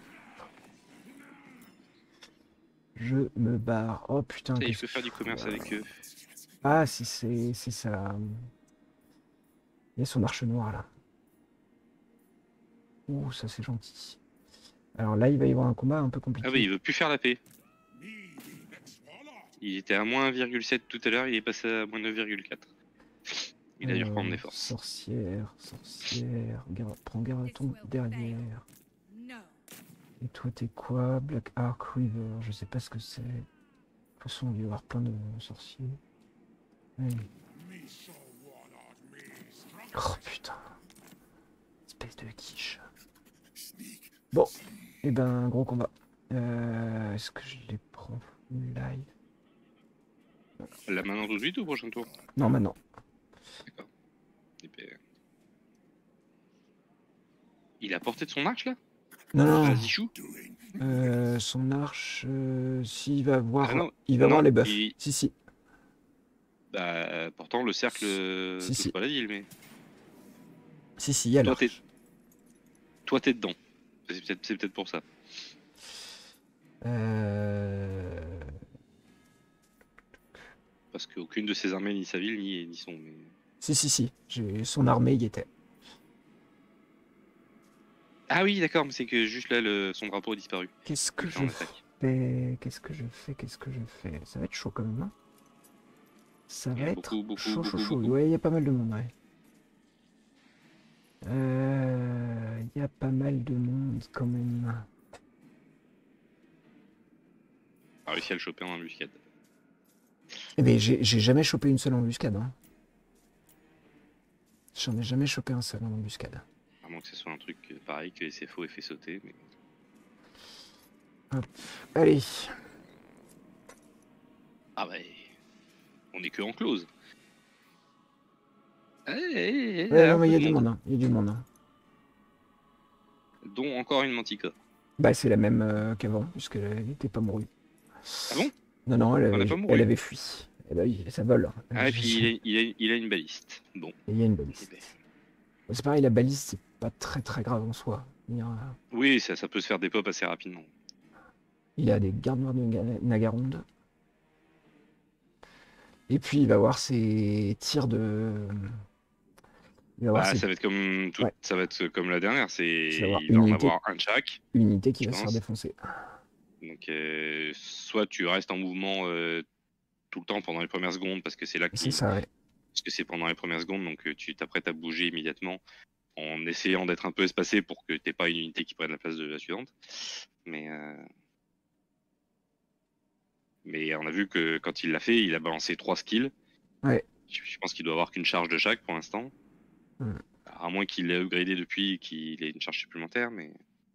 Je me barre. Oh putain. Ça y est, je qu'est-ce peux faire qu'il du commerce faut, avec euh, eux. Ah, si c'est c'est ça. Il y a son marche noire là. Ouh, ça c'est gentil. Alors là, il va y avoir un combat un peu compliqué. Ah bah, il veut plus faire la paix. Il était à moins un virgule sept tout à l'heure, il est passé à moins neuf virgule quatre. Il a dû reprendre des Euh, forces. sorcière, sorcière. Gar- Prends Garaton derrière. Et toi, t'es quoi? Black Ark River. Je sais pas ce que c'est. De toute façon, il va y avoir plein de sorciers. Allez. Oh putain. Espèce de quiche. Bon. Et ben, gros combat. Euh, Est-ce que je les prends live? Là maintenant tout de suite ou au prochain tour? Non, maintenant. D'accord. Et ben, il a porté de son arche là? Non, non. La Zichou? Euh, son arche, euh, s'il va voir, Ah non, il va non, voir les buffs. il- Si, si, Bah, pourtant le cercle euh, Si, touche si. pas la ville, mais si, si, il y a Toi, l'arche. toi t'es dedans. C'est peut-être c'est peut-être pour ça. Euh... Parce qu'aucune de ses armées, ni sa ville, ni, ni son. Mais... Si, si, si, j'ai son armée y était. Ah oui, d'accord, mais c'est que juste là, le, son drapeau a disparu. Qu'est-ce que Il est je en attaque. fais? Qu'est-ce que je fais? Qu'est-ce que je fais? Ça va être chaud quand même, hein. Ça Il y va a être beaucoup, beaucoup, chaud, chaud, beaucoup, chaud. beaucoup. Ouais, il y a pas mal de monde, ouais. Euh, Il y a pas mal de monde quand même. A réussi à le choper en embuscade. Eh ben, j'ai j'ai jamais chopé une seule embuscade, hein. J'en ai jamais chopé un seul en embuscade. À moins que ce soit un truc euh, pareil que S F O ait fait sauter. Mais... Allez. Ah bah, on est que en close. Eh, eh, eh, Ouais, un non, mais peu il y a de du monde. monde, hein. Il y a du monde, hein. Dont encore une Manticore. Bah, c'est la même euh, qu'avant, puisqu'elle n'était pas mourue. Ah bon? Non, non, elle On n'a avait, pas mouru. elle avait fui. Eh bah oui, ça vole. Ah, et puis il a, il, a, il a une baliste. Bon. Et il y a une Eh baliste. ben. C'est pareil, la baliste, c'est pas très très grave en soi. Il, y a, Oui, ça, ça peut se faire des pop assez rapidement. il a des gardes noirs de Naga- Nagaronde. Et puis il va avoir ses tirs de. Il va avoir Bah, ses ça va être comme tout, Ouais. ça va être comme la dernière. C'est Il va avoir il va en unité. avoir un de chaque. unités qui je va se faire pense. défoncer. Donc, euh, soit tu restes en mouvement euh, tout le temps pendant les premières secondes parce que c'est là C'est qu'il, ça, ouais. parce que c'est pendant les premières secondes, donc euh, tu t'apprêtes à bouger immédiatement en essayant d'être un peu espacé pour que t'aies pas une unité qui prenne la place de la suivante. Mais euh, mais on a vu que quand il l'a fait, il a balancé trois skills. Ouais. Je, je pense qu'il doit avoir qu'une charge de chaque pour l'instant. Mm. À moins qu'il l'ait upgradé depuis et qu'il ait une charge supplémentaire, mais.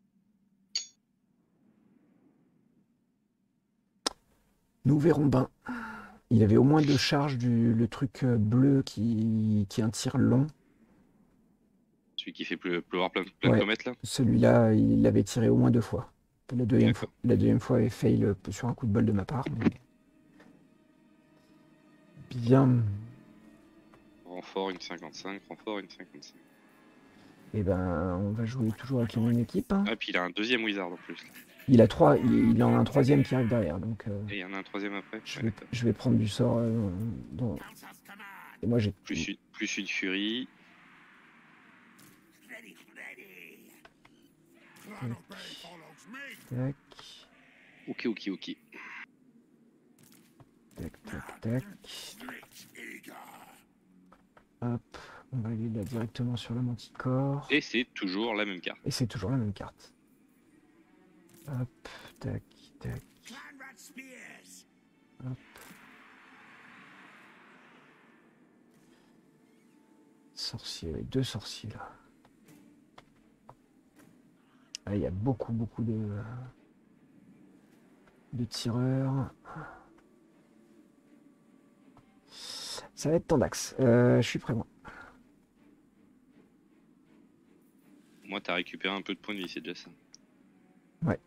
Nous verrons bien. Il avait au moins deux charges du le truc euh, bleu qui, qui a un tir long. Celui qui fait pleu- pleuvoir plein, plein Ouais. de comètes là. Celui-là, il l'avait tiré au moins deux fois. La deuxième D'accord. fois, la deuxième fois est fail euh, sur un coup de bol de ma part. Mais... Bien. Renfort une cinquante-cinq, renfort une cinquante-cinq. Et ben, on va jouer toujours avec la même équipe. Hein. Ah, puis il a un deuxième wizard en plus. Il a trois, il, il en a un troisième qui arrive derrière, donc euh, Et il y en a un troisième après. je, Ouais, vais, je vais prendre du sort. Euh, dans... Et moi j'ai plus, une, plus une furie. Tac. Ok, ok, ok. Tac, tac, tac. Hop, on va aller là directement sur le manticore. Et c'est toujours la même carte. Et c'est toujours la même carte. Hop, tac, tac. Hop. Sorcier, ouais, deux sorciers là. Ah, il y a beaucoup, beaucoup de, de tireurs. Ça va être Tandax. Euh, je suis prêt, moi. Moi, t'as récupéré un peu de points de vie, c'est déjà ça. Ouais.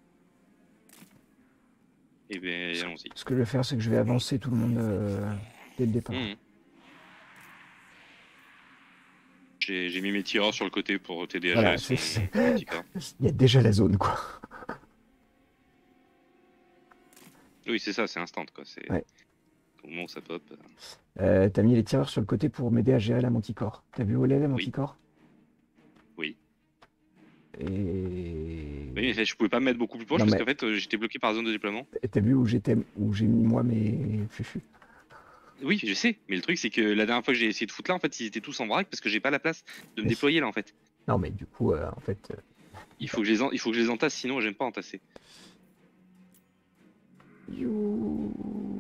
Et ben, allons-y. Ce que je vais faire, c'est que je vais avancer tout le monde euh, dès le départ. Mmh. J'ai mis mes tireurs sur le côté pour t'aider à Voilà, gérer c'est- son petit corps. Il y a déjà la zone, quoi. Oui, c'est ça, c'est instant, quoi. C'est Ouais. au moment où ça pop. Euh, T'as mis les tireurs sur le côté pour m'aider à gérer la manticore. T'as vu où elle est, la manticore? Oui. Et... Oui, mais je pouvais pas me mettre beaucoup plus proche Non, parce mais- qu'en fait, euh, j'étais bloqué par la zone de déploiement. Et t'as vu où j'étais, où j'ai mis moi mes fufus? Oui, je sais, mais le truc, c'est que la dernière fois que j'ai essayé de foutre là, en fait, ils étaient tous en vrac parce que j'ai pas la place de me Mais- déployer là, en fait. Non, mais du coup, euh, en fait... euh, Il faut que je les, en- il faut que je les entasse, sinon j'aime pas entasser. You...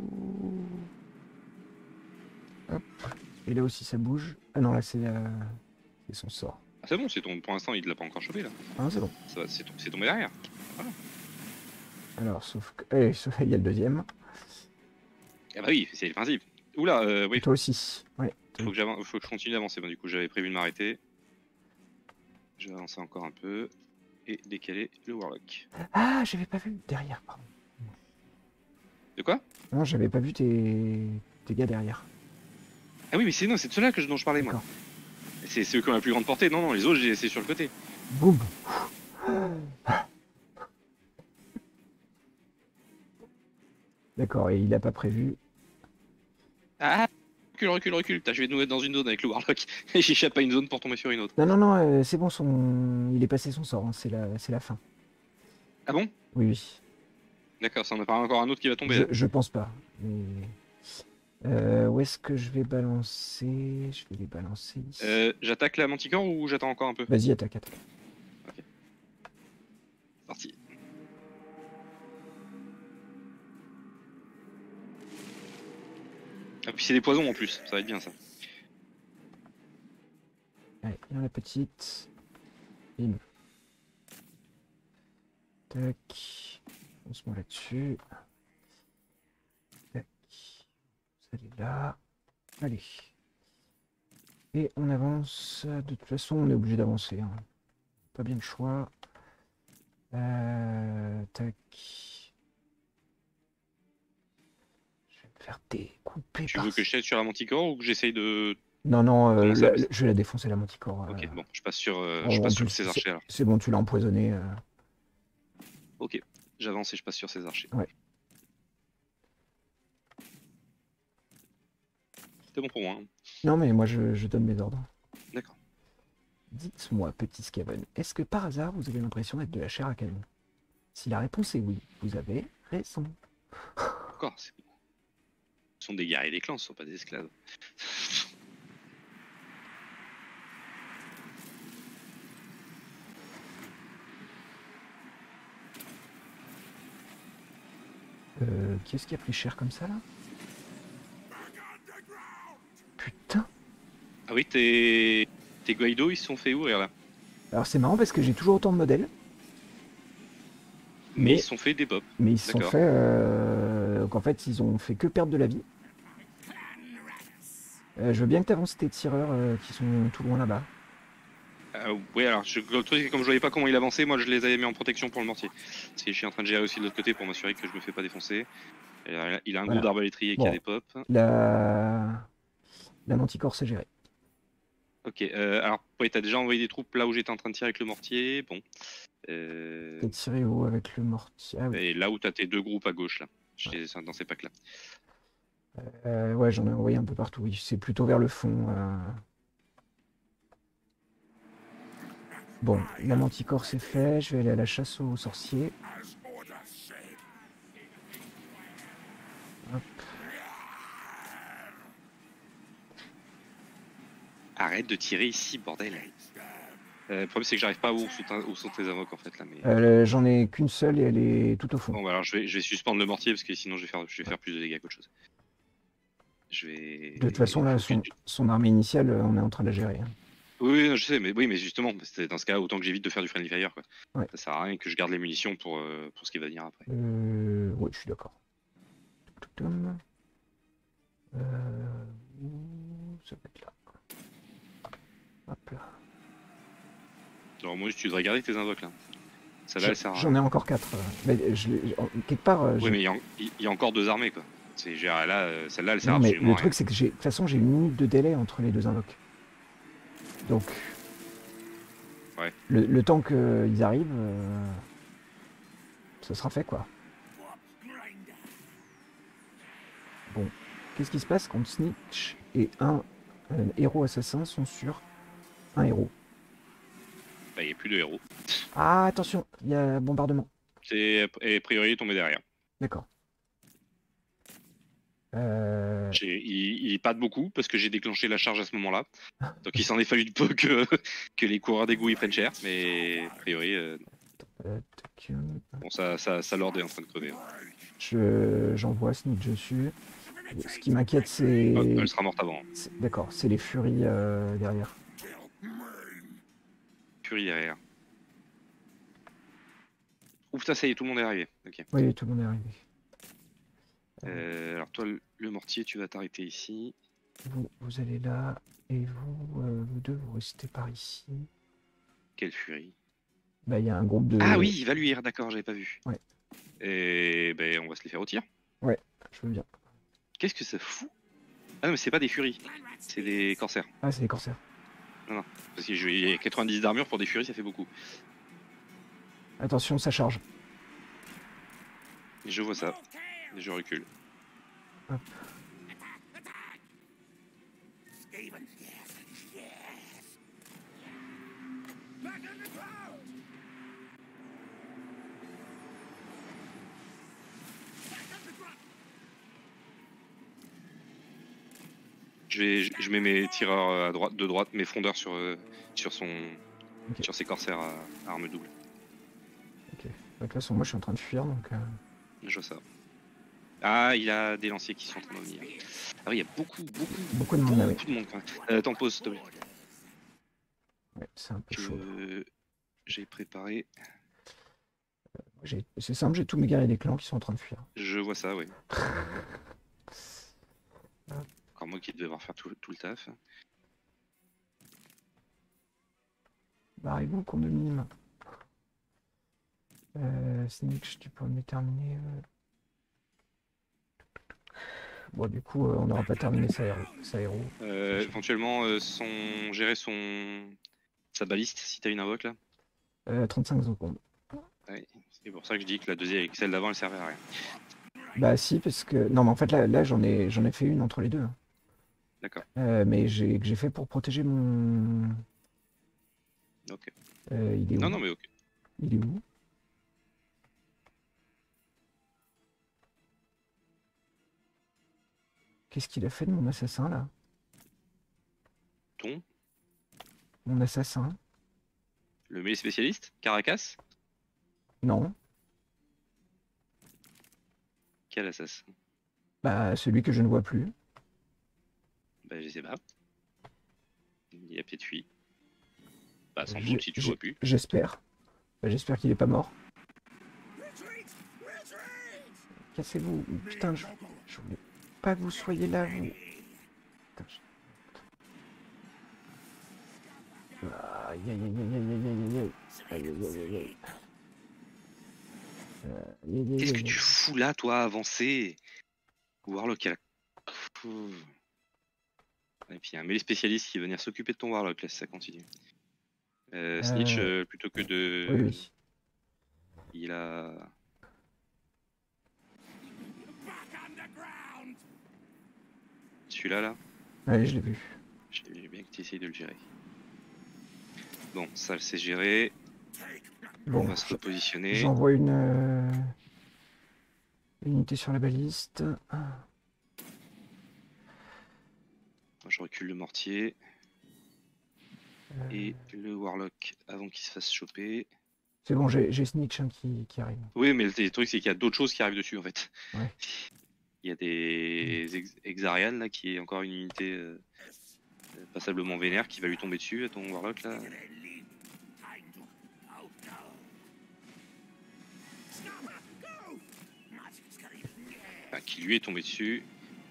Hop. Et là aussi, ça bouge. Ah non, là, c'est la... c'est son sort. Ah, c'est bon, c'est ton... pour l'instant, il l'a pas encore chopé là. Ah, c'est bon. Ça va, c'est c'est tombé derrière. Alors, sauf que... Eh, sauf- il y a le deuxième. Ah bah oui, c'est le principe. Oula, euh, oui, Et toi aussi. Ouais. faut que, j'avance- faut que je continue d'avancer. Bon, du coup, j'avais prévu de m'arrêter. Je vais avancer encore un peu et décaler le Warlock. Ah, j'avais pas vu derrière, pardon. De quoi? Non, j'avais pas vu tes... tes gars derrière. Ah oui, mais c'est non, c'est de ceux-là que je, dont je parlais moi. D'accord. C'est c'est eux qui ont la plus grande portée. Non, non, les autres, j'ai laissé sur le côté. Boum. D'accord, et il a pas prévu. Ah, recule, recule, recule. Putain, je vais nous mettre dans une zone avec le Warlock. Et j'échappe à une zone pour tomber sur une autre. Non, non, non, euh, c'est bon, son... il est passé son sort, hein, c'est la... c'est la fin. Ah bon? Oui, oui. D'accord, ça en a pas encore un autre qui va tomber. Je, là. je pense pas. Mais... Euh, où est-ce que je vais balancer? Je vais les balancer ici. Euh, J'attaque la Manticore ou j'attends encore un peu? Vas-y, attaque, attaque. Parti. Ah, puis c'est des poisons en plus, ça va être bien ça. Allez, viens la petite. Bim. Tac. Lance-moi là-dessus. Tac. Ça est là. Allez. Et on avance. De toute façon, on est obligé d'avancer. Hein. Pas bien le choix. Euh, tac. Je vais me faire découper Tu par... veux que je t'aide sur la Manticore ou que j'essaye de... Non, non, euh, Comment ça, la- mais- je vais la défoncer, la manticore. Ok, euh. bon, je passe sur, euh, En- je en passe sur plus, ces c'est- archers alors. C'est bon, tu l'as empoisonné. euh. Ok, j'avance et je passe sur ces archers. Ouais. C'était bon pour moi. hein. Non, mais moi, je, je donne mes ordres. D'accord. Dites-moi, petit Scaven, est-ce que par hasard, vous avez l'impression d'être de la chair à canon? Si la réponse est oui, vous avez raison. Encore, c'est bon. Ce sont des guerriers des clans, ce sont pas des esclaves. Euh, qui est-ce qui a pris cher comme ça, là? Putain. Ah oui, tes... tes Guaido, ils se sont fait ouvrir là. Alors, c'est marrant parce que j'ai toujours autant de modèles. Mais, Mais, ils se sont fait des pops. mais ils se sont d'accord. fait... Euh... Donc, en fait, ils ont fait que perdre de la vie. Euh, je veux bien que tu avances tes tireurs euh, qui sont tout loin là-bas. Euh, ouais, alors je, le truc, c'est que comme je voyais pas comment il avançait, moi je les avais mis en protection pour le mortier. Parce que je suis en train de gérer aussi de l'autre côté pour m'assurer que je me fais pas défoncer. Et, euh, il a un Voilà. gros d'arbalétrier qui Bon. a des pops. La... La manticore, c'est géré. Ok, euh, alors ouais, t'as déjà envoyé des troupes là où j'étais en train de tirer avec le mortier. Bon. Euh... T'es tiré où avec le mortier? Ah oui. Et là où t'as tes deux groupes à gauche là. Ouais. Dans ces packs là. Euh, ouais, j'en ai envoyé un peu partout. Oui, c'est plutôt vers le fond. Euh... Bon, la manticore c'est fait. Je vais aller à la chasse aux sorciers. Hop. Arrête de tirer ici, bordel. Euh, le problème c'est que j'arrive pas à où sont, où sont tes invoques en fait là. Mais... Euh, J'en ai qu'une seule et elle est tout au fond. Bon, bah, alors je vais, je vais suspendre le mortier parce que sinon je vais faire, je vais faire plus de dégâts qu'autre chose. Je vais. De toute façon, là, son, son armée initiale, on est en train de la gérer. Hein. Oui, oui, je sais, mais oui, mais justement, dans ce cas, autant que j'évite de faire du friendly fire, quoi. Ouais. Ça sert à rien que je garde les munitions pour, euh, pour ce qui va venir après. Euh... Oui, je suis d'accord. Euh... Ça va être là. Hop là. Alors moi, tu devrais garder tes invoques là. Celle-là, elle sert à... J'en ai encore quatre. Mais je, quelque part. Oui, mais il y, a, il y a encore deux armées, quoi. C'est là, celle-là, elle sert non, mais absolument le à truc, c'est que j'ai, de toute façon, j'ai une minute de délai entre les deux invoques. Donc, ouais. le, le temps qu'ils arrivent, euh, ça sera fait, quoi. Bon, qu'est-ce qui se passe quand Snitch et un euh, héros assassin sont sur un héros? Bah, il n'y a plus de héros. Ah, attention, il y a bombardement. C'est a priori tombé derrière. D'accord. Euh... Il, il pas de beaucoup parce que j'ai déclenché la charge à ce moment-là. Donc il s'en est fallu de peu que, que les coureurs d'égout ils prennent cher. Mais a priori, euh... bon, ça, ça, ça Lord est en train de crever. Je, j'envoie Snitch dessus. Ce qui m'inquiète, c'est. Oh, elle sera morte avant. D'accord, c'est les furies euh, derrière. Furie derrière. Ouh putain, ça y est, tout le monde est arrivé. Okay. Oui, tout le monde est arrivé. Euh, alors toi, le, le mortier, tu vas t'arrêter ici. Vous, vous allez là, et vous, euh, vous deux, vous restez par ici. Quelle furie. Bah, il y a un groupe de... Ah oui, il va luire, d'accord, j'avais pas vu. Ouais. Et ben, on va se les faire au tir. Ouais, je veux bien. Qu'est-ce que ça fout? Ah non, mais c'est pas des furies, c'est des corsaires. Ah, c'est des corsaires. Non, non, parce qu'il y a quatre-vingt-dix d'armure pour des furies, ça fait beaucoup. Attention, ça charge. Je vois ça, et je recule. Hop. Je, vais, je, je mets mes tireurs à droite, de droite, mes frondeurs sur, euh, sur, son, okay. sur ses corsaires à, à arme double. Ok. De toute façon, moi je suis en train de fuir donc. Euh... Je vois ça. Ah, il a des lanciers qui sont en train de venir. Ah oui, il y a beaucoup, beaucoup, beaucoup de monde. Beaucoup, oui. beaucoup de monde quand même. Euh, T'en poses, s'il te plaît. Ouais, c'est un peu que... chaud. J'ai préparé. Euh, c'est simple, j'ai tous mes guerriers des clans qui sont en train de fuir. Je vois ça, oui. Encore moi qui devais avoir faire tout, tout le taf. Barrez-vous qu'on domine. Euh, Snitch, tu peux me terminer. Euh... Bon, du coup, euh, on n'aura pas terminé sa héros. Sa héros. Euh, éventuellement, euh, son... gérer son... sa baliste, si t'as une invoque là. Euh, trente-cinq secondes. Ouais, c'est pour ça que je dis que la deuxième, celle d'avant, elle servait à rien. Bah si, parce que... Non, mais en fait, là, là j'en ai, j'en ai fait une entre les deux. D'accord. Euh, mais j'ai j'ai fait pour protéger mon... Ok. Euh, il est où? Non, non, mais ok. Il est où? Qu'est-ce qu'il a fait de mon assassin, là? Ton? Mon assassin? Le mêlé spécialiste? Caracas? Non. Quel assassin? Bah, celui que je ne vois plus. Bah, je sais pas. Il a peut-être fui. Bah, sans doute, si tu vois plus. J'espère. Bah, j'espère qu'il est pas mort. Cassez-vous. Putain, je... je voulais pas que vous soyez là, vous. Putain, je... Aïe, aïe, aïe, aïe, aïe, aïe, aïe, aïe, aïe, aïe, aïe. Qu'est-ce que tu fous là, toi, avancer? Warlock, elle a... Et puis il y a un mêlée spécialiste qui va venir s'occuper de ton Warlock là si ça continue. Euh, Snitch, Euh, euh, plutôt que de... Oui, oui. Il a... Celui-là là, Ouais, je l'ai vu. j'ai bien que tu essayes de le gérer. Bon, ça c'est géré. Bon, On va se repositionner. j'envoie une, euh, une unité sur la baliste. Moi, je recule le mortier. Euh, Et le Warlock avant qu'il se fasse choper. C'est bon, j'ai j'ai Snitch hein, qui, qui arrive. Oui, mais le, le truc c'est qu'il y a d'autres choses qui arrivent dessus en fait. Ouais. Il y a des ex Exarian là qui est encore une unité euh, passablement vénère qui va lui tomber dessus à ton Warlock là. Ah, qui lui est tombé dessus.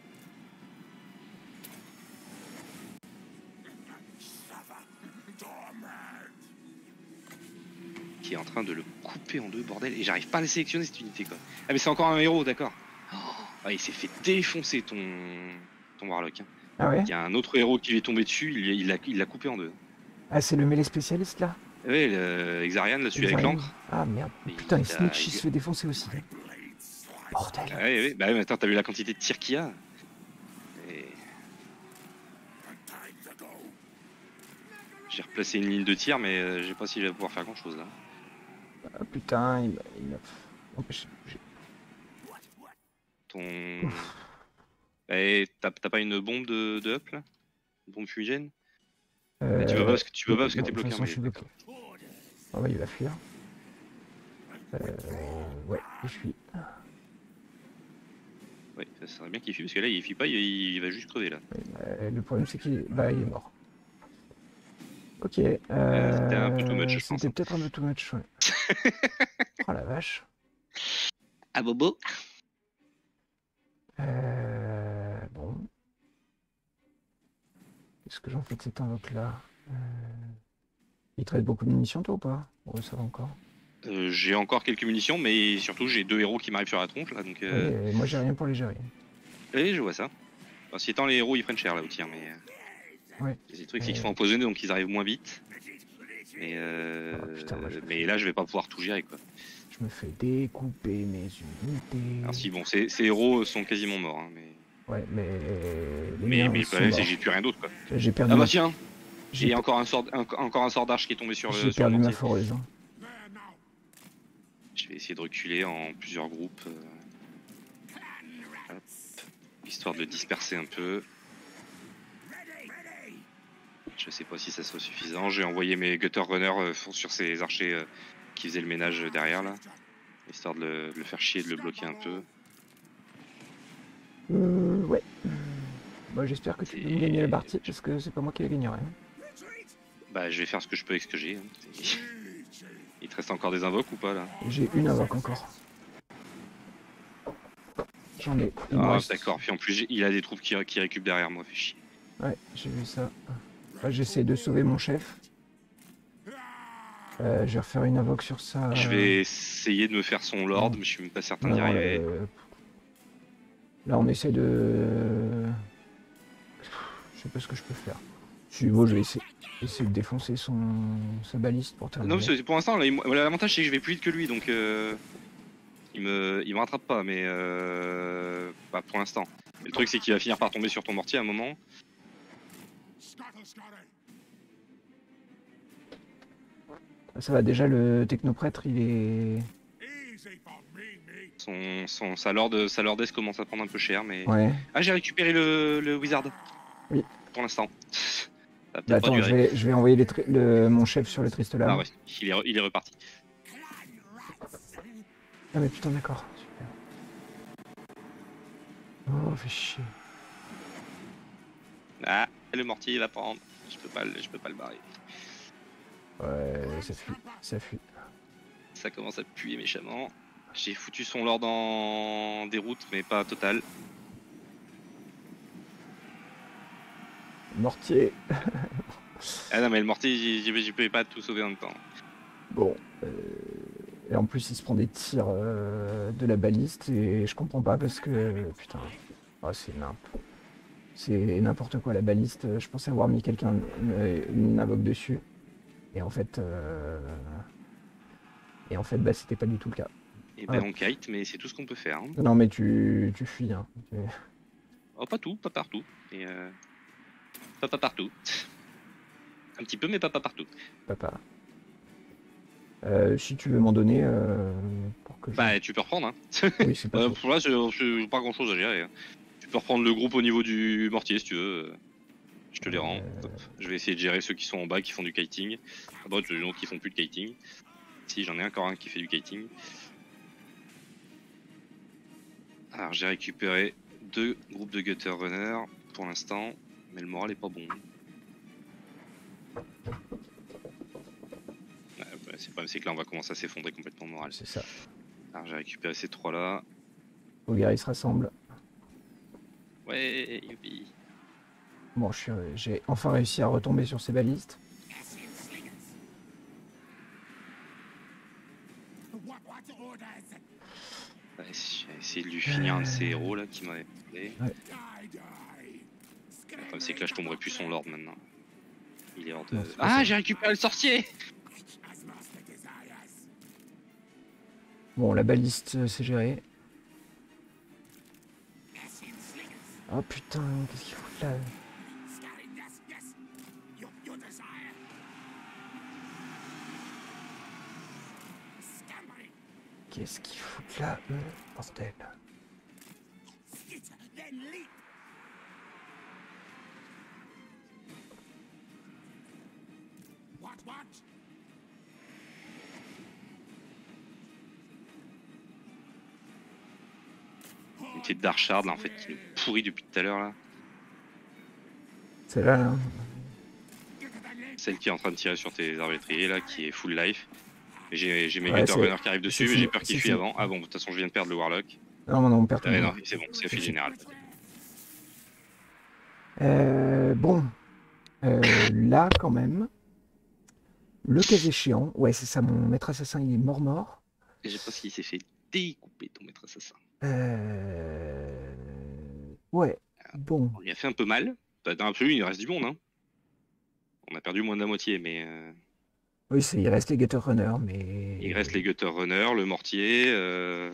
Qui est en train de le couper en deux, bordel. Et j'arrive pas à le sélectionner cette unité quoi. Ah mais c'est encore un héros, d'accord. Oh, ah, il s'est fait défoncer ton, ton Warlock. Hein. Ah ouais? Il y a un autre héros qui lui est tombé dessus, il l'a il l'a coupé en deux. Ah, c'est le mêlée spécialiste là? Ouais, le Exarian là, celui avec Exarian. l'encre. Ah merde. Et Putain, et il Snitch a- il se fait défoncer aussi. Bordel. Ah ouais, ouais. Bah ouais, mais attends, t'as vu la quantité de tirs qu'il y a? Et... J'ai replacé une ligne de tir, mais euh, je sais pas si je vais pouvoir faire grand chose là. Ah, putain, il m'a... il m'a empêché de bouger. Ton. Eh, t'as t'as pas une bombe de, de up là? Une bombe fumigène? Euh, Tu peux pas parce que tu peux pas parce que non, t'es de toute bloqué. façon, hein, je suis mais- bloqué. Ah ouais, il va fuir. Euh, ouais, il fuit. Ouais, ça serait bien qu'il fuit parce que là il fuit pas, il, il va juste crever là. Ouais, bah, le problème, c'est qu'il bah, il est mort. Ok. Euh, c'était un peu too much, Euh, je pense. C'était peut-être un peu too much, ouais. Oh la vache. Ah bobo. Euh, bon. Qu'est-ce que j'en fais de cet invoque-là? euh... Il te reste beaucoup de munitions, toi, ou pas? Ouais, ça va encore. Euh, j'ai encore quelques munitions, mais surtout j'ai deux héros qui m'arrivent sur la tronche là, donc. Euh... Oui, et moi, j'ai rien pour les gérer. Oui, je vois ça. Enfin, si étant les héros ils prennent cher là au tir, mais. Ouais. Les trucs c'est qu'ils Euh. sont empoisonnés donc ils arrivent moins vite. Mais, euh... Oh, putain, moi, je me mais fais- là je vais pas pouvoir tout gérer quoi. Je me fais découper mes unités. Alors si bon, ces, ces héros sont quasiment morts, hein, mais. Ouais, mais... Les Mais, miens mais le sont problème c'est morts. que j'ai plus rien d'autre quoi. J'ai perdu, Ah bah ma... tiens, j'ai et encore un sort, un- encore un sort d'arche qui est tombé sur le, j'ai sur le perdu ma mortier. foreuse. hein. Je vais essayer de reculer en plusieurs groupes. euh, hop, histoire de le disperser un peu. Je sais pas si ça sera suffisant. J'ai envoyé mes gutter runners euh, sur ces archers euh, qui faisaient le ménage derrière là. Histoire de le, de le faire chier, de le bloquer un peu. Euh, ouais. Bah, j'espère que tu C'est- peux me gagner la partie, parce que c'est pas moi qui la gagnerai. hein. Bah je vais faire ce que je peux avec ce que j'ai. hein. C'est- Il te reste encore des invoques ou pas là? J'ai une invoque encore. J'en ai. Il me Ah reste- d'accord, puis en plus j'ai- il a des troupes qui, qui récupèrent derrière moi, fait chier. Ouais, j'ai vu ça. Bah, j'essaie de sauver mon chef. Euh, je vais refaire une invoque sur ça. Je vais essayer de me faire son lord, non. mais je suis même pas certain Non, d'y arriver. euh, Là, on essaie de... Je sais pas ce que je peux faire. Si bon, je vais essayer, essayer de défoncer son... sa baliste pour terminer. Non, mais c'est- pour l'instant, là, il m- l'avantage c'est que je vais plus vite que lui, donc euh, il me, il me rattrape pas, mais euh, bah, pour l'instant. Mais le truc c'est qu'il va finir par tomber sur ton mortier à un moment. Ça va, déjà, le technoprêtre, il est... Son, son, sa lord, sa lordesse commence à prendre un peu cher, mais. Ouais. Ah, j'ai récupéré le, le wizard. Oui. Pour l'instant. Ça va peut-être Bah, pas attends, je durer. vais, je vais envoyer les tri- le... mon chef sur le triste lame. Ah ouais, il est, re- il est reparti. Ah mais putain, d'accord. Super. Oh, fait chier. Ah, le mortier il va prendre. Je peux pas, le- je peux pas le barrer. Ouais, ça fuit, ça fuit. Ça commence à puer méchamment. J'ai foutu son lord en déroute, mais pas total. Mortier. Ah non, mais le mortier, j'y- j'y j'y pouvais pas tout sauver en même temps. Bon. euh, Et en plus, il se prend des tirs euh, de la baliste et je comprends pas parce que... Putain. Oh, c'est nimp. C'est n'importe quoi, la baliste. Je pensais avoir mis quelqu'un, une, une invoque dessus. Et en fait... Euh... Et en fait, bah, c'était pas du tout le cas. Et ben on kite, mais c'est tout ce qu'on peut faire. Hein. Non, mais tu, tu fuis. Hein. Oh, pas tout, pas partout. Et euh... Pas, pas partout. Un petit peu, mais pas, pas partout. Papa. Euh, si tu veux m'en donner euh, pour que je... Bah tu peux reprendre. Hein. Oui, c'est pas euh, pour là, j'ai pas grand chose à gérer. Hein. Tu peux reprendre le groupe au niveau du mortier si tu veux. Je te les rends. Euh... Je vais essayer de gérer ceux qui sont en bas qui font du kiting. À droite, j'ai des gens qui font plus de kiting. Si, j'en ai encore un qui fait du kiting. Alors j'ai récupéré deux groupes de gutter runners pour l'instant, mais le moral est pas bon. Ouais, bah, c'est le problème, c'est que là on va commencer à s'effondrer complètement le moral. C'est ça. Alors j'ai récupéré ces trois là. Vos gars, ils se rassemblent. Ouais, youpi. Bon, j'ai enfin réussi à retomber sur ces balistes. Ouais, j'ai essayé de lui finir un de ses héros là qui m'avait parlé. Ouais. C'est que là je tomberai plus son lord maintenant. Il est hors de... Ah, j'ai récupéré le sorcier. Bon, la baliste c'est géré. Oh putain, qu'est-ce qu'il faut là? Qu'est-ce qu'il fout là, eux, bordel? Une petite Darkshard là en fait qui nous pourrit depuis tout à l'heure là. C'est là, là. Celle qui est en train de tirer sur tes arbalètriers là, qui est full life. J'ai mes ouais, gutter runners qui arrivent dessus, mais j'ai peur qu'il fuit fini. avant. Ah bon, de toute façon je viens de perdre le warlock. Non, non, on perd tout. Euh, non, c'est bon, c'est la file générale. Euh, bon, euh, là quand même, le cas échéant, ouais c'est ça, mon maître assassin il est mort mort. Et je pense qu'il s'est fait découper ton maître assassin. Euh... Ouais, bon. On lui a fait un peu mal. Dans l'absolu, il reste du monde. Hein. On a perdu moins de la moitié, mais... Euh... Oui, il reste les gutter runners, mais... Il reste les gutter runners, le mortier, euh...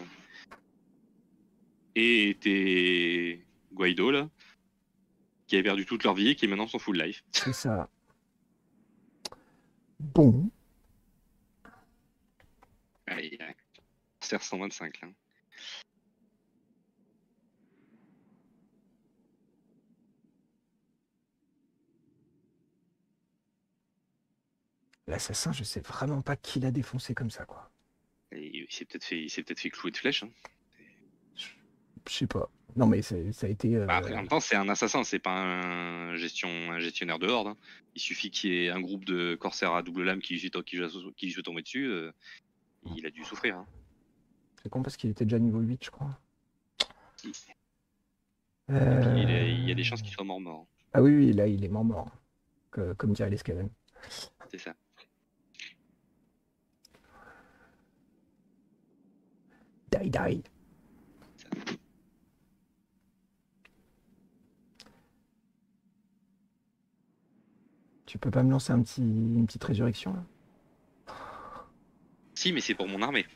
et tes Guaido, là, qui avaient perdu toute leur vie et qui maintenant sont full life. C'est ça. Bon. Allez, c'est cent vingt-cinq, là. L'assassin, je sais vraiment pas qui l'a défoncé comme ça, quoi. Et il s'est peut-être fait, il s'est peut-être fait clouer de flèches. Hein. Je, je sais pas. Non, mais ça a été... Euh... Bah après, en même temps, c'est un assassin, c'est pas un, gestion, un gestionnaire de horde. Hein. Il suffit qu'il y ait un groupe de corsaires à double lame qui lui soit, qui, qui soit tombé dessus. Euh, il a dû souffrir. Hein. C'est con parce qu'il était déjà niveau huit, je crois. Si. Euh... Il, est, il y a des chances qu'il soit mort-mort. Ah oui, oui, là, il est mort-mort. Que, comme dirait les Skaven. C'est ça. Die, die. Ça. Tu peux pas me lancer un petit, une petite résurrection là? Si, mais c'est pour mon armée.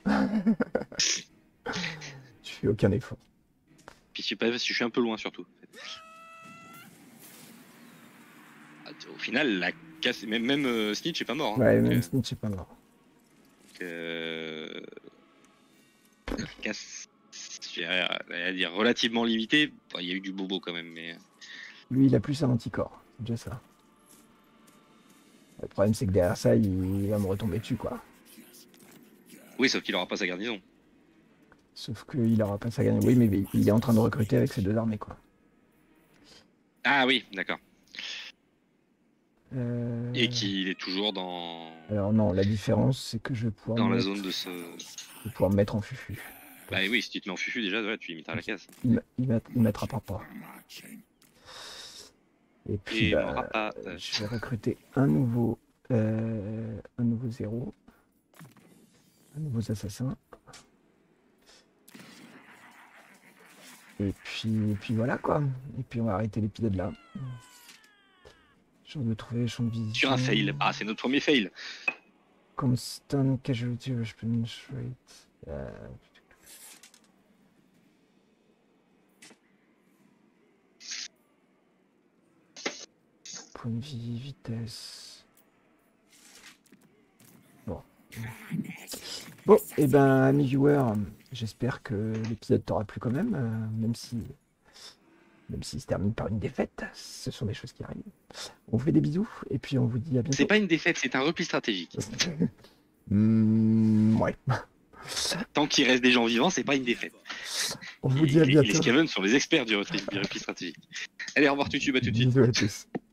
Tu fais aucun effort. Puis je sais pas, parce que je suis un peu loin surtout. Au final, la casse, même, même euh, Snitch est pas mort. Hein, ouais, donc, même euh, Snitch est pas mort. Donc, euh, la casse, j'ai à dire relativement limitée. Bon, il y a eu du bobo quand même, mais. Lui, il a plus un anticorps, c'est déjà ça. Le problème, c'est que derrière ça, il, il va me retomber dessus, quoi. Oui, sauf qu'il aura pas sa garnison. Sauf qu'il aura pas sa garnison. Oui, mais il est en train de recruter avec ses deux armées, quoi. Ah oui, d'accord. Euh... Et qu'il est toujours dans. Alors non, la différence, c'est que je vais pouvoir dans me la mettre... zone de ce. Je vais pouvoir me mettre en fufu. Bah oui, si tu te mets en fufu déjà, ouais, tu limites à la case. Il ne m'attrapera pas. Et puis, Et bah, pas, euh, je vais recruter un nouveau, euh, un nouveau zéro, un nouveau assassin. Et puis, et puis voilà quoi. Et puis on va arrêter l'épisode là. J'ai envie de trouver les champs de vision. Sur un fail. Ah, c'est notre premier fail. Constant casualty response rate. Euh... Point de vie, vitesse. Bon. Bon, et ben, amis viewers, j'espère que l'épisode t'aura plu quand même, euh, même si, même s'il se termine par une défaite. Ce sont des choses qui arrivent. On vous fait des bisous et puis on vous dit à bientôt. C'est pas une défaite, c'est un repli stratégique. mmh, ouais. Tant qu'il reste des gens vivants, c'est pas une défaite. On vous Et dit à les, bientôt. les Skaven sont les experts du repli, du repli stratégique. Allez, au revoir, YouTube, à tout de suite. Bisous à tous.